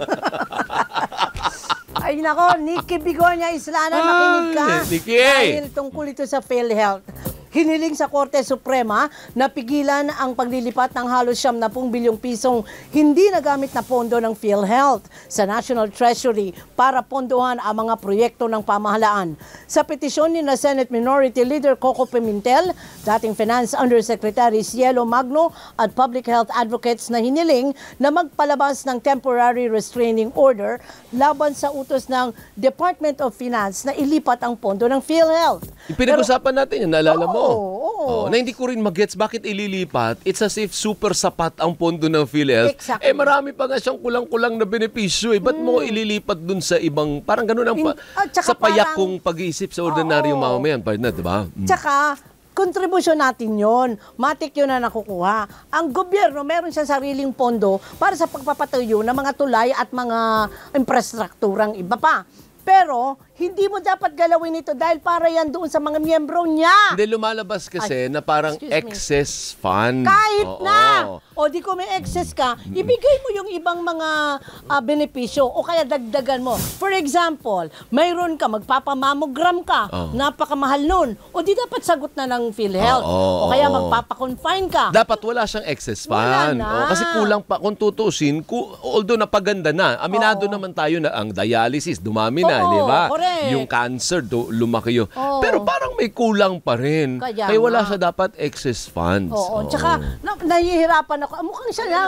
Ay nako, Nikki Bigornia Islana, makinig ka. Nikki! Dahil tungkol ito sa PhilHealth. Hiniling sa Korte Suprema na pigilan ang paglilipat ng halos 70 bilyong pisong hindi nagamit na pondo ng PhilHealth sa National Treasury para pondohan ang mga proyekto ng pamahalaan. Sa petisyon ni na Senate Minority Leader Coco Pimentel, dating Finance Undersecretary Cielo Magno at public health advocates na hiniling na magpalabas ng temporary restraining order laban sa utos ng Department of Finance na ilipat ang pondo ng PhilHealth. Pinag-usapan natin yan, naalala mo. Oo. Na hindi ko rin mag-gets bakit ililipat. It's as if super sapat ang pondo ng PhilHealth. Exactly. Marami pa nga siyang kulang-kulang na benepisyo. Ba't mo ililipat dun sa ibang, parang ganun ang sa payakong pag-iisip sa ordinaryong mamamayan, partner, di ba? Tsaka, kontribusyon natin yon, matik yun na nakukuha. Ang gobyerno, meron siya sariling pondo para sa pagpapatuyo ng mga tulay at mga infrastrukturang iba pa. Pero, hindi mo dapat galawin ito dahil para yan doon sa mga miyembro niya. Hindi, lumalabas kasi na parang excess fund. Kahit na! O di ko may excess ka, ibigay mo yung ibang mga benepisyo o kaya dagdagan mo. For example, mayroon ka, magpapamammogram ka, napakamahal nun. O di dapat sagot na ng PhilHealth. O kaya magpapakonfine ka. Dapat wala siyang excess fund. Kasi kulang pa, kung tutusin, although napaganda na, aminado naman tayo na ang dialysis, dumami na, di ba? Yung cancer, lumaki yun. Pero parang may kulang pa rin. Kaya wala siya dapat excess funds. Tsaka, nahihirapan ako. Mukhang siya na.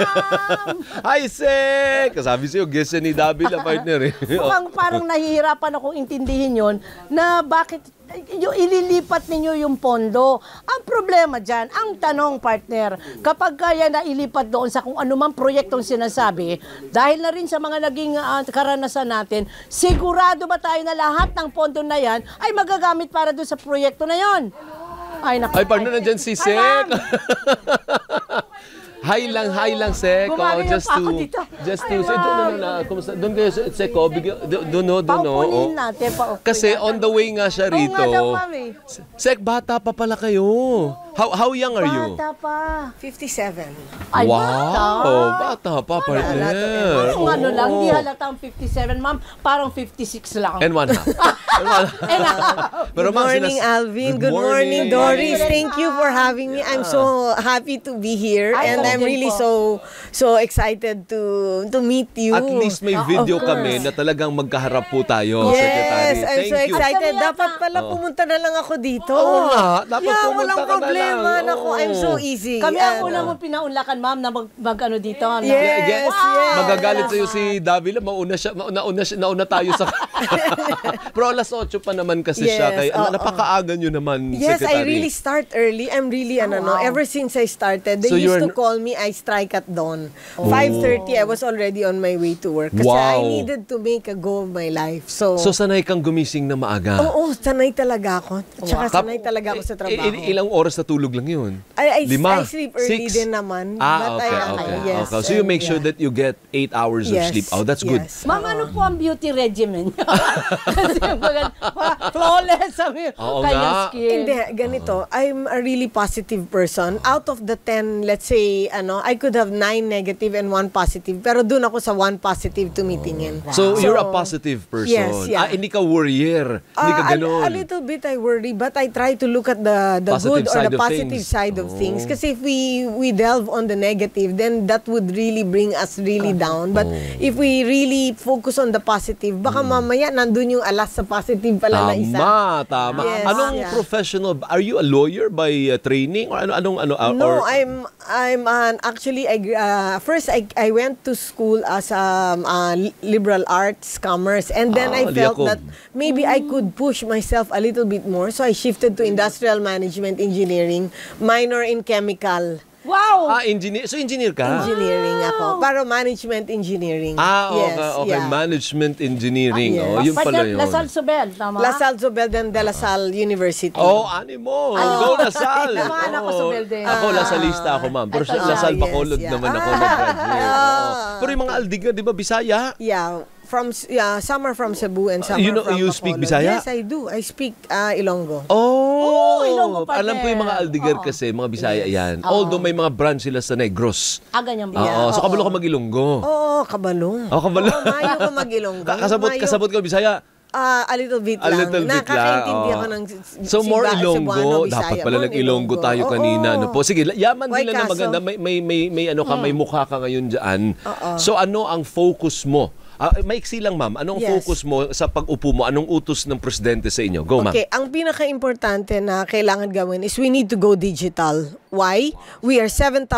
Hi, Sek! Kasabi sa'yo, guest ni Dabi na partner. Mukhang parang nahihirapan akong intindihin yon na bakit yung ililipat ninyo yung pondo. Ang problema dyan, ang tanong, partner, kapag kaya na ilipat doon sa kung anumang proyektong sinasabi, dahil na rin sa mga naging karanasan natin, sigurado ba tayo na lahat ng pondo na yan ay magagamit para doon sa proyekto na yon? Ay, partner, nandyan si Sek. Hi lang, Sek. Just to say, doon kayo, Sek, doon. Paupunin natin. Kasi on the way nga siya rito. Sek, bata pa pala kayo. How young are you? Bata pa. 57. Ay, bata pa, partner. Ano lang, hindi halatang 57, ma'am. Parang 56 lang. And one half. Good morning, Alvin. Good morning, Doris. Thank you for having me. I'm so happy to be here. And I'm really so excited to meet you. At least may video kami na talagang magkaharap po tayo, Secretary. Yes, I'm so excited. Dapat pala pumunta na lang ako dito. Oo nga, dapat pumunta walang ka problema. na lang. Naku, I'm so easy. Kami ang una mo pinaunlakan, ma'am, na mag-ano dito. Yes. Magagalit sa'yo si Davila, nauna tayo sa... Pero alas 8 pa naman kasi siya. Kaya napakaaga nyo naman, Yes, Secretary. I really start early. I'm really, ever since I started, they used to call me, I strike at dawn. 5:30, I was already on my way to work. Kasi I needed to make a go of my life. So sanay kang gumising na maaga? Oo, sanay talaga ako. Tsaka sanay talaga ako sa trabaho. Ilang oras na tulog lang yun? I 5? sleep early 6? din naman. Okay. So you make sure that you get 8 hours of sleep. Oh, that's good. Ma'am, ano po ang beauty regimen niyo? Kasi flawless ang kanyang skin. Hindi, ganito. I'm a really positive person. Out of the 10, let's say, I could have 9 negative and 1 positive. Pero dun ako sa 1 positive tumitingin. So you're a positive person? Yes, yeah. Hindi ka worrier? Hindi ka ganon? A little bit I worry, but I try to look at the good or the positive side of things. Kasi if we delve on the negative, then that would really bring us really down. But if we really focus on the positive, baka mamaya nandun yung alas sa positive pala na isa. Tama. Yes, anong professional? Are you a lawyer by training? Or No, I'm actually first I went to school as liberal arts, commerce, and then I felt that maybe I could push myself a little bit more, so I shifted to industrial management engineering, minor in chemical. Wow! Engineer. So, engineer ka? Engineering ako. Pero management engineering. Okay. Management engineering. Yun pala yun. Lasal Zobel, tama? Lasal Zobel, then De La Salle University. Animo. Go Lasal. Naman ako Zobel din. Ako, Lasalista ako, ma'am. Pero Lasal Bacolod naman ako nag-graduate. Pero yung mga Aldiga, di ba, Bisaya? Yeah. Some are from Cebu and some are from You speak Bisaya? Yes, I do. I speak Ilonggo. Ilonggo pa alam ko yung mga Aldigar kasi, mga Bisaya yan. Although may mga branch sila sa Negros. Ganyan ba? So kabalo ka mag-Ilonggo. Oo, kabalo. Kabalo. Mayo ko mag-Ilonggo. Kasabot ka Bisaya. A little bit A lang. little bit Nakakaintindi lang, ako oo. ng So more Cebuano, Ilonggo, Bisaya. dapat pala More nag-Ilonggo tayo Oo. kanina. Ano po? Sige, yaman Why nila na kaso? maganda. May ano ka, may mukha ka ngayon dyan. Oo. So ano ang focus mo? Maiksi lang, ma'am. Anong Yes. focus mo sa pag-upo mo? Anong utos ng presidente sa inyo? Go, ma'am. Okay, ang pinaka-importante na kailangan gawin is we need to go digital. Why? We are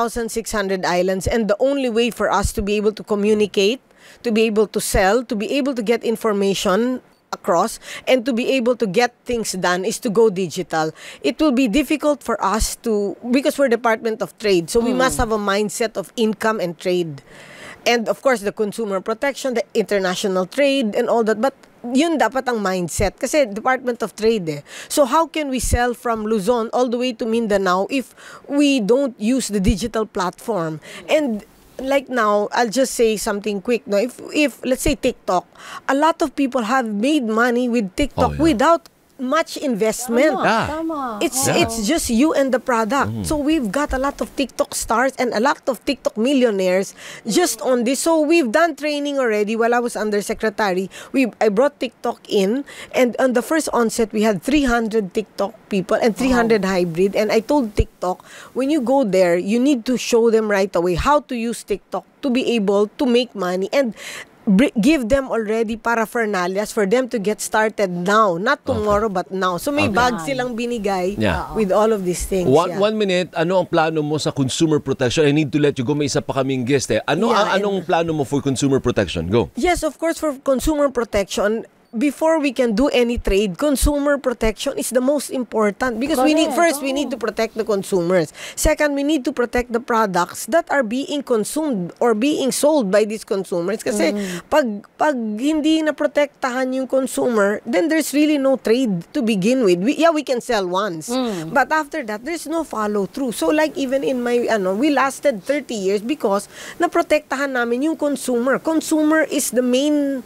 7,600 islands and the only way for us to be able to communicate, to be able to sell, to be able to get information across, and to be able to get things done is to go digital. It will be difficult for us to, because we're Department of Trade, so we must have a mindset of income and trade. And of course, the consumer protection, the international trade, and all that. But yun dapat ang mindset. Kasi Department of Trade eh. So how can we sell from Luzon all the way to Mindanao if we don't use the digital platform? And like now, I'll just say something quick. No, if let's say TikTok, a lot of people have made money with TikTok without much investment. Tama. It's just you and the product. So we've got a lot of TikTok stars and a lot of TikTok millionaires just on this. So we've done training already while I was undersecretary. I brought TikTok in, and on the first onset we had 300 TikTok people and 300 hybrid, and I told TikTok, when you go there, you need to show them right away how to use TikTok to be able to make money and give them already paraphernalias for them to get started now, not tomorrow but now. So may bag silang binigay with all of these things. One minute, ano ang plano mo sa consumer protection? I need to let you go. May isa pa kaming guest eh. Anong plano mo for consumer protection? Go. Yes, of course, for consumer protection, before we can do any trade, consumer protection is the most important because we need to protect the consumers. Second, we need to protect the products that are being consumed or being sold by these consumers. Kasi pag hindi na protektahan yung consumer, then there's really no trade to begin with. We can sell once, but after that, there's no follow through. So like even in my we lasted 30 years because naprotektahan namin yung consumer. Consumer is the main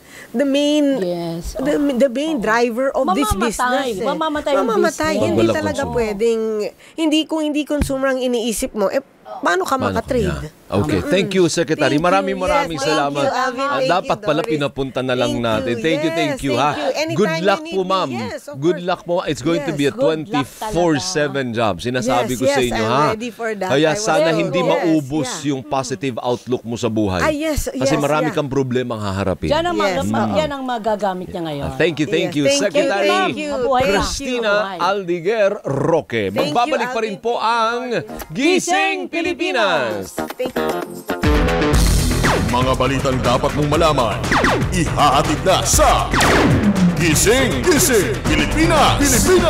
Yes. the main driver of this business. Mamamatay ang business. Hindi Walang talaga consumer. pwedeng, kung hindi consumer ang iniisip mo, paano ka makatrade? Okay, thank you, Secretary. Thank you. Maraming Yes, salamat. thank you, Alvin. Thank Dapat you, pala Doris. pinapunta na lang Thank natin. you. Thank you, Yes, ha. thank you. Anytime Good luck you po, need me. ma'am. Yes, of Good course. luck po. It's going to be a Good luck 24/7 job. Sinasabi ko sa inyo, I'm ha. ready for that. Kaya I was sana ready. hindi Yes, maubos yeah. yung positive outlook mo sa buhay. Yes, Kasi yes, marami yeah. kang problema ang haharapin. Yan ang, Yes, yan ang magagamit niya ngayon. Thank you, Yes, you, thank you, Secretary thank you. Mabuhay ka. Christina Mabuhay. Aldiguer Roque. Thank you, Magbabalik pa rin Alvin. po ang Gising Pilipinas. Thank you. Mga balitang dapat mong malaman, ihahatid na sa Gising Pilipinas!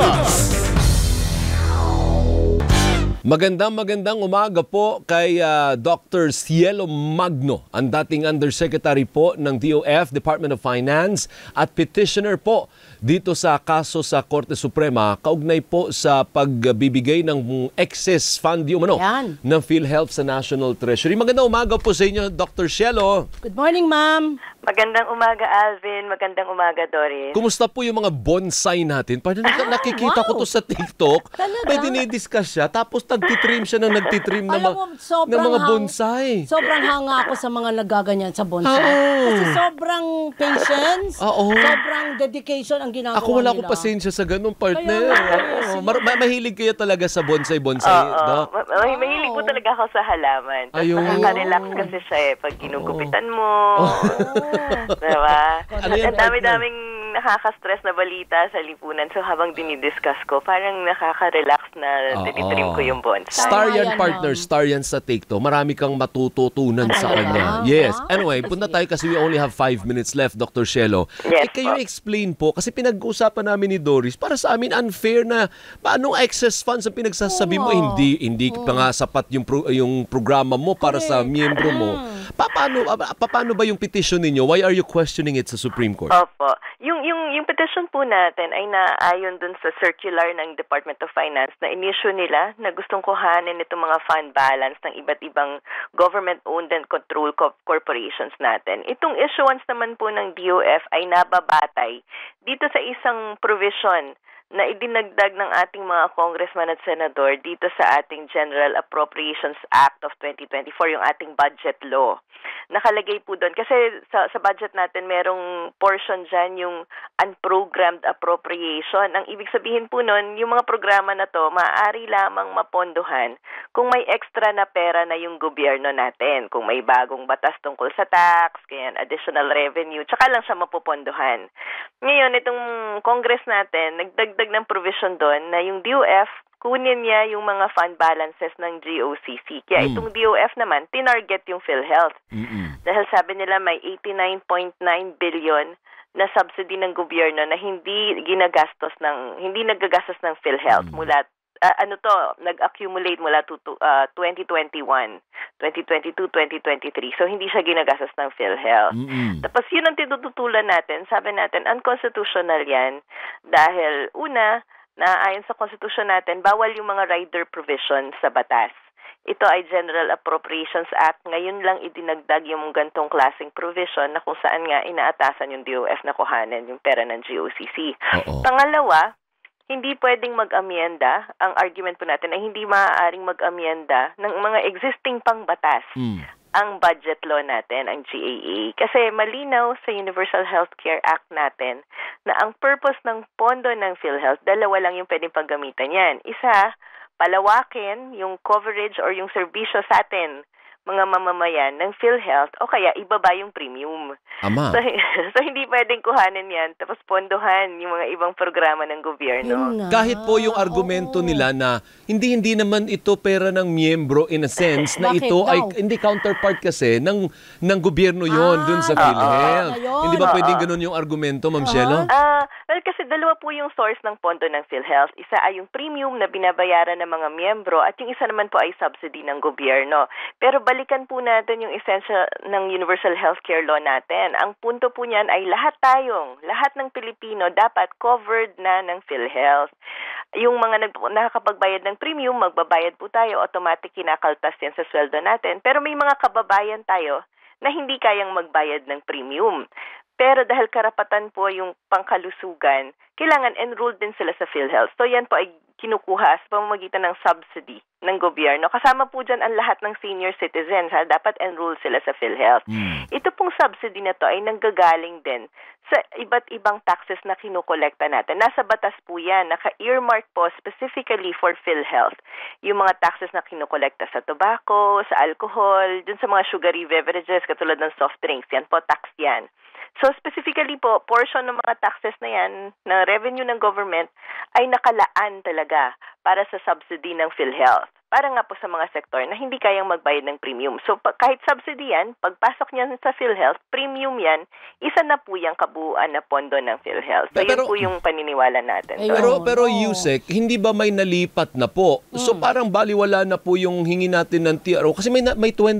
Magandang umaga po kay Dr. Cielo Magno, ang dating Undersecretary po ng DOF, Department of Finance, at petitioner po dito sa kaso sa Korte Suprema kaugnay po sa pagbibigay ng excess fund ng PhilHealth sa National Treasury. Magandang umaga po sa inyo, Dr. Cielo. Good morning, ma'am. Magandang umaga, Alvin. Magandang umaga, Doris. Kumusta po yung mga bonsai natin? Parang nakikita ko to sa TikTok. Talaga? May dinidiscuss siya, tapos nagtitrim siya ng nagtitrim ng mga bonsai. Sobrang hanga ako sa mga nagaganyan sa bonsai. Kasi sobrang patience, sobrang dedication ang ginagawa nila. Ako wala akong pasensya sa ganung partner. Mahilig kaya talaga sa bonsai-bonsai. Mahilig po talaga ako sa halaman. Nakaka-relax kasi siya pag ginugupitan mo. Diba? Ang dami-daming nakaka-stress na balita sa lipunan. So habang dinidiscuss ko, parang nakaka-relax na tinitrim ko yung bonsai. Star yan, partner. Star yan sa TikTok. Marami kang matututunan sa kanya. Yes. Anyway, punta tayo kasi we only have 5 minutes left, Dr. Cielo. Yes, kayo explain po, kasi pinag-uusapan namin ni Doris, para sa amin unfair na paanong excess funds ang pinagsasabi mo, hindi pa nga sapat yung programa mo para sa miyembro mo. Paano ba yung petition ninyo? Why are you questioning it sa Supreme Court? Opo. Yung petition po natin ay naayon dun sa circular ng Department of Finance na inisyu nila na gustong kuhanin itong mga fund balance ng iba't ibang government-owned and controlled corporations natin. Itong issuance naman po ng DOF ay nababatay dito sa isang provision na idinagdag ng ating mga congressman at senador dito sa ating General Appropriations Act of 2024, yung ating budget law. nakalagay po doon. Kasi sa budget natin, merong portion dyan yung unprogrammed appropriation. Ang ibig sabihin po nun, yung mga programa na to, maaari lamang mapondohan kung may extra na pera na yung gobyerno natin. Kung may bagong batas tungkol sa tax, kaya additional revenue, tsaka lang siya mapopondohan. Ngayon, itong Congress natin, nagdagdag ng provision doon na yung DOF, kunin niya yung mga fund balances ng GOCC. Kaya itong DOF naman, tinarget yung PhilHealth. Dahil sabi nila may 89.9 billion na subsidy ng gobyerno na hindi nagagastos ng PhilHealth mula nag-accumulate mula 2021, 2022, 2023. So, hindi siya ginagastos ng PhilHealth. Tapos, yun ang tinututulan natin. Sabi natin, unconstitutional yan dahil, una, na ayon sa konstitusyon natin, bawal yung mga rider provisions sa batas. Ito ay General Appropriations Act. Ngayon lang idinagdag yung gantong klaseng provision na kung saan nga inaatasan yung DOF na kuhanin yung pera ng GOCC. Pangalawa, hindi pwedeng mag-amyenda. Ang argument po natin ay hindi maaaring mag-amyenda ng mga existing pangbatas. Ang budget law natin, ang GAA. Kasi malinaw sa Universal Healthcare Act natin na ang purpose ng pondo ng PhilHealth, dalawa lang yung pwedeng paggamitan yan. Isa, palawakin yung coverage or yung serbisyo sa atin, mga mamamayan ng PhilHealth, o kaya ibaba yung premium. So hindi pwedeng kuhanin yan, tapos pondohan yung mga ibang programa ng gobyerno. Kahit po yung argumento nila na hindi naman ito pera ng miyembro in a sense na ito ay hindi counterpart kasi ng gobyerno yon dun sa PhilHealth. Hindi ba pwedeng ganun yung argumento, Ma'am Shelo? Well, kasi dalawa po yung source ng pondo ng PhilHealth. Isa ay yung premium na binabayaran ng mga miyembro at yung isa naman po ay subsidy ng gobyerno. Pero balikan po natin yung esensya ng Universal Healthcare Law natin. Ang punto po niyan ay lahat ng Pilipino dapat covered na ng PhilHealth. Yung mga nakakapagbayad ng premium, magbabayad po tayo, automatic kinakaltas yan sa sweldo natin. Pero may mga kababayan tayo na hindi kayang magbayad ng premium. Pero dahil karapatan po yung pangkalusugan, kailangan enrolled din sila sa PhilHealth. So yan po ay kinukuha sa pamamagitan ng subsidy ng gobyerno. Kasama po dyan ang lahat ng senior citizens. Dapat enroll sila sa PhilHealth. Ito pong subsidy na to ay nanggagaling din sa iba't ibang taxes na kinukolekta natin. Nasa batas po yan. Naka-earmark po specifically for PhilHealth. Yung mga taxes na kinukolekta sa tobacco, sa alcohol, dun sa mga sugary beverages katulad ng soft drinks. Yan po, tax yan. So specifically po, portion ng mga taxes na yan, ng revenue ng government, ay nakalaan talaga para sa subsidy ng PhilHealth. Para nga po sa mga sektor na hindi kayang magbayad ng premium. So kahit subsidy yan, pagpasok niyan sa PhilHealth, premium yan, isa na po yung kabuuan na pondo ng PhilHealth. So yun po yung paniniwala natin. Pero Yusek, hindi ba may nalipat na po? So parang baliwala na po yung hingi natin ng TRO kasi may 20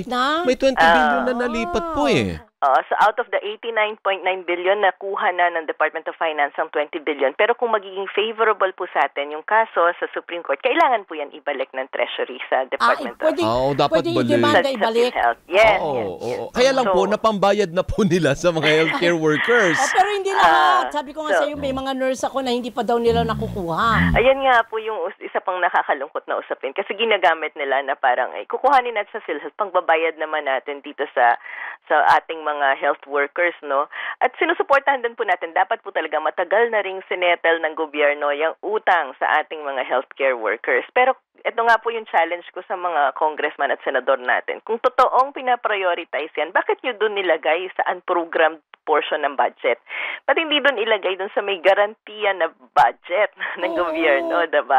billion na nalipat po eh. So out of the 89.9 billion na kuha na ng Department of Finance ang 20 billion. Pero kung magiging favorable po sa atin yung kaso sa Supreme Court, kailangan po yan ibalik ng Treasury sa Department of Finance. Dapat i-demand na ibalik. Yes. Kaya lang po, napambayad na po nila sa mga healthcare workers. Pero hindi lahat. Sabi ko nga sa iyo, may mga nurse ako na hindi pa daw nila nakukuha. Ayan nga po yung isa pang nakakalungkot na usapin. Kasi ginagamit nila na parang, kukuhanin natin sa PhilHealth, pangbabayad naman natin dito sa ating mga health workers, no? At sinusuportahan din po natin, dapat po talaga matagal na ring sinetel ng gobyerno yung utang sa ating mga healthcare workers. Pero ito nga po yung challenge ko sa mga congressman at senador natin. Kung totoong pinaprioritize yan, bakit nyo doon nilagay sa unprogrammed portion ng budget? Ba't hindi doon ilagay doon sa may garantiya na budget ng gobyerno, diba?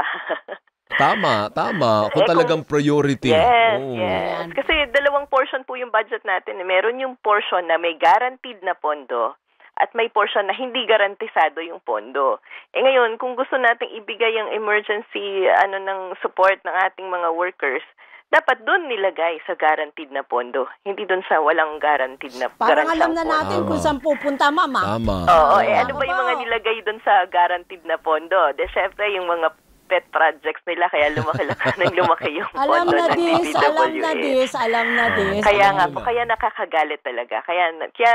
Tama. Kung talagang priority. Yes. Kasi dalawang portion po yung budget natin. Meron yung portion na may guaranteed na pondo at may portion na hindi garantisado yung pondo. Ngayon, kung gusto nating ibigay yung emergency ng support ng ating mga workers, dapat doon nilagay sa guaranteed na pondo. Hindi doon sa walang guaranteed na parang alam na natin kung saan pupunta, Mama. Oo. Ano ba yung mga nilagay doon sa guaranteed na pondo? Syempre, yung mga pet projects nila, kaya lumaki yung alam pondo na ng DPWH. Alam na this. Kaya nga po, kaya nakakagalit talaga. Kaya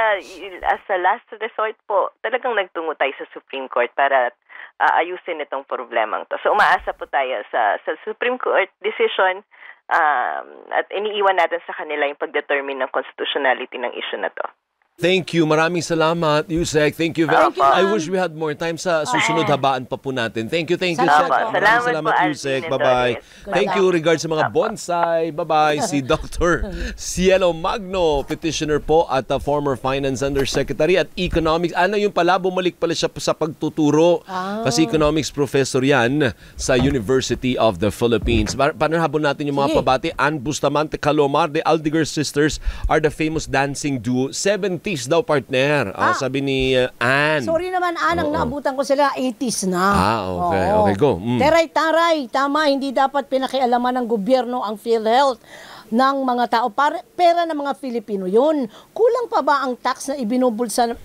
as a last resort po, talagang nagtungo tayo sa Supreme Court para ayusin itong problemang to. So umaasa po tayo sa Supreme Court decision. at iniiwan natin sa kanila yung pag-determine ng constitutionality ng issue na to. Thank you. Maraming salamat, Yusek. Thank you very much. Opo. I wish we had more time sa susunod habaan pa po natin. Thank you, Sek. Salamat Salamat, po, Yusek. Alvin and Bye-bye. Doris. Thank you regards sa mga bonsai. Bye-bye. Si Dr. Cielo Magno, petitioner po at former Finance Undersecretary at Economics. Ano yung pala, bumalik pala siya sa pagtuturo. Kasi economics professor yan sa University of the Philippines. Panarhabon natin yung mga pabati. Ann Bustamante Calomar, the Aldiger sisters are the famous dancing duo. 70s daw, partner. Sabi ni Ann. Sorry naman, Ann, ang naabutan ko sila 80s na. Okay. Okay, go. Taray-taray, tama, hindi dapat pinakialaman ng gobyerno ang PhilHealth ng mga tao. Pera ng mga Filipino yun. Kulang pa ba ang tax na ibinubulsa ng...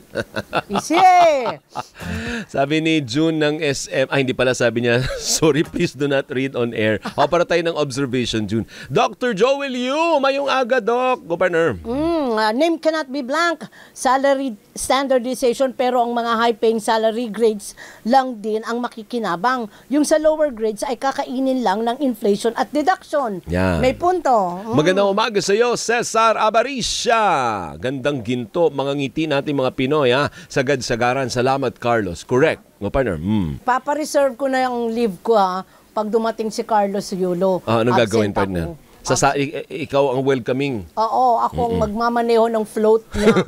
Sabi ni June ng SM, hindi pala, sabi niya, sorry, please do not read on air. Para tayo ng observation, June. Dr. Joel Yu, mayong aga, Doc. Go, partner. Name cannot be blank. Salary standardization, pero ang mga high-paying salary grades lang din ang makikinabang. Yung sa lower grades ay kakainin lang ng inflation at deduction. Yan. May punto. Magandang umaga sa iyo, Cesar Abarisha. Gandang ginto, mga ngiti natin mga Pinoy, ha? Sagad-sagaran. Salamat, Carlos. Correct. Go, partner. Papareserve ko na yung leave ko, ha? Pag dumating si Carlos Yulo. Anong gagawin, Absent partner? ako. Ikaw ang welcoming. Oo, ako ang magmamaneho ng float niya.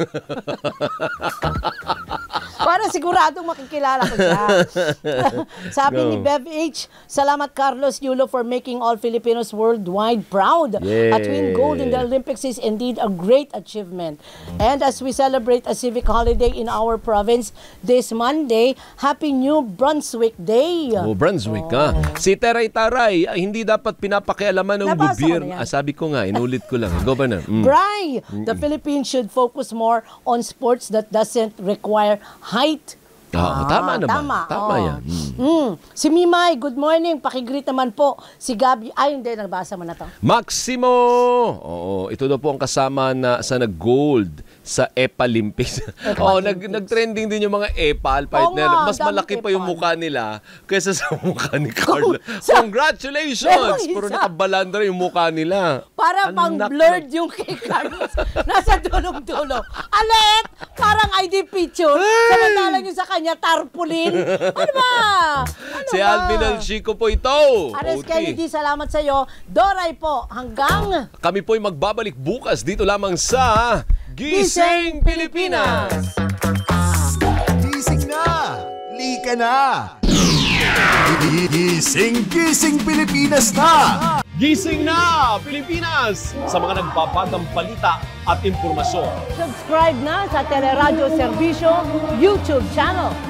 Para siguradong makikilala ko siya. Sabi ni Bev H, salamat Carlos Yulo for making all Filipinos worldwide proud. Yay. At win gold in the Olympics is indeed a great achievement. And as we celebrate a civic holiday in our province this Monday, Happy New Brunswick Day. Brunswick, ha? Si Taray-Taray, hindi dapat pinapakialaman ng Nabasa gobyerno. ko na yan. Sabi ko nga, inulit ko lang. Go, partner. Bray, the Philippines should focus more on sports that doesn't require height. Tama naman. Tama yan. Si Mimay, good morning. Pakigreet naman po. Si Gabi, hindi, nabasa mo na to. Maximo! Oo, ito daw po ang kasama na sa nag-gold sa Epalympics. Nag-trending din yung mga Epal partner. Mas malaki pa yung mukha nila kaysa sa mukha ni Carlo. Congratulations! Puro nakabalandra yung mukha nila. Para pang blurred yung kay Carlos. Nasa dulong-dulo. Alet! Parang ID picture. Samantalang yung sa kanya, tarpaulin. Ano ba? Si Alvin Alchico po ito. Ares Kennedy, salamat sa iyo. Doray po, hanggang... Kami po'y magbabalik bukas dito lamang sa Gising Pilipinas! Gising na! Lika na! Gising Pilipinas na! Gising na, Pilipinas! Sa mga nagbabagang balita at impormasyon. Subscribe na sa Teleradyo Serbisyo YouTube channel.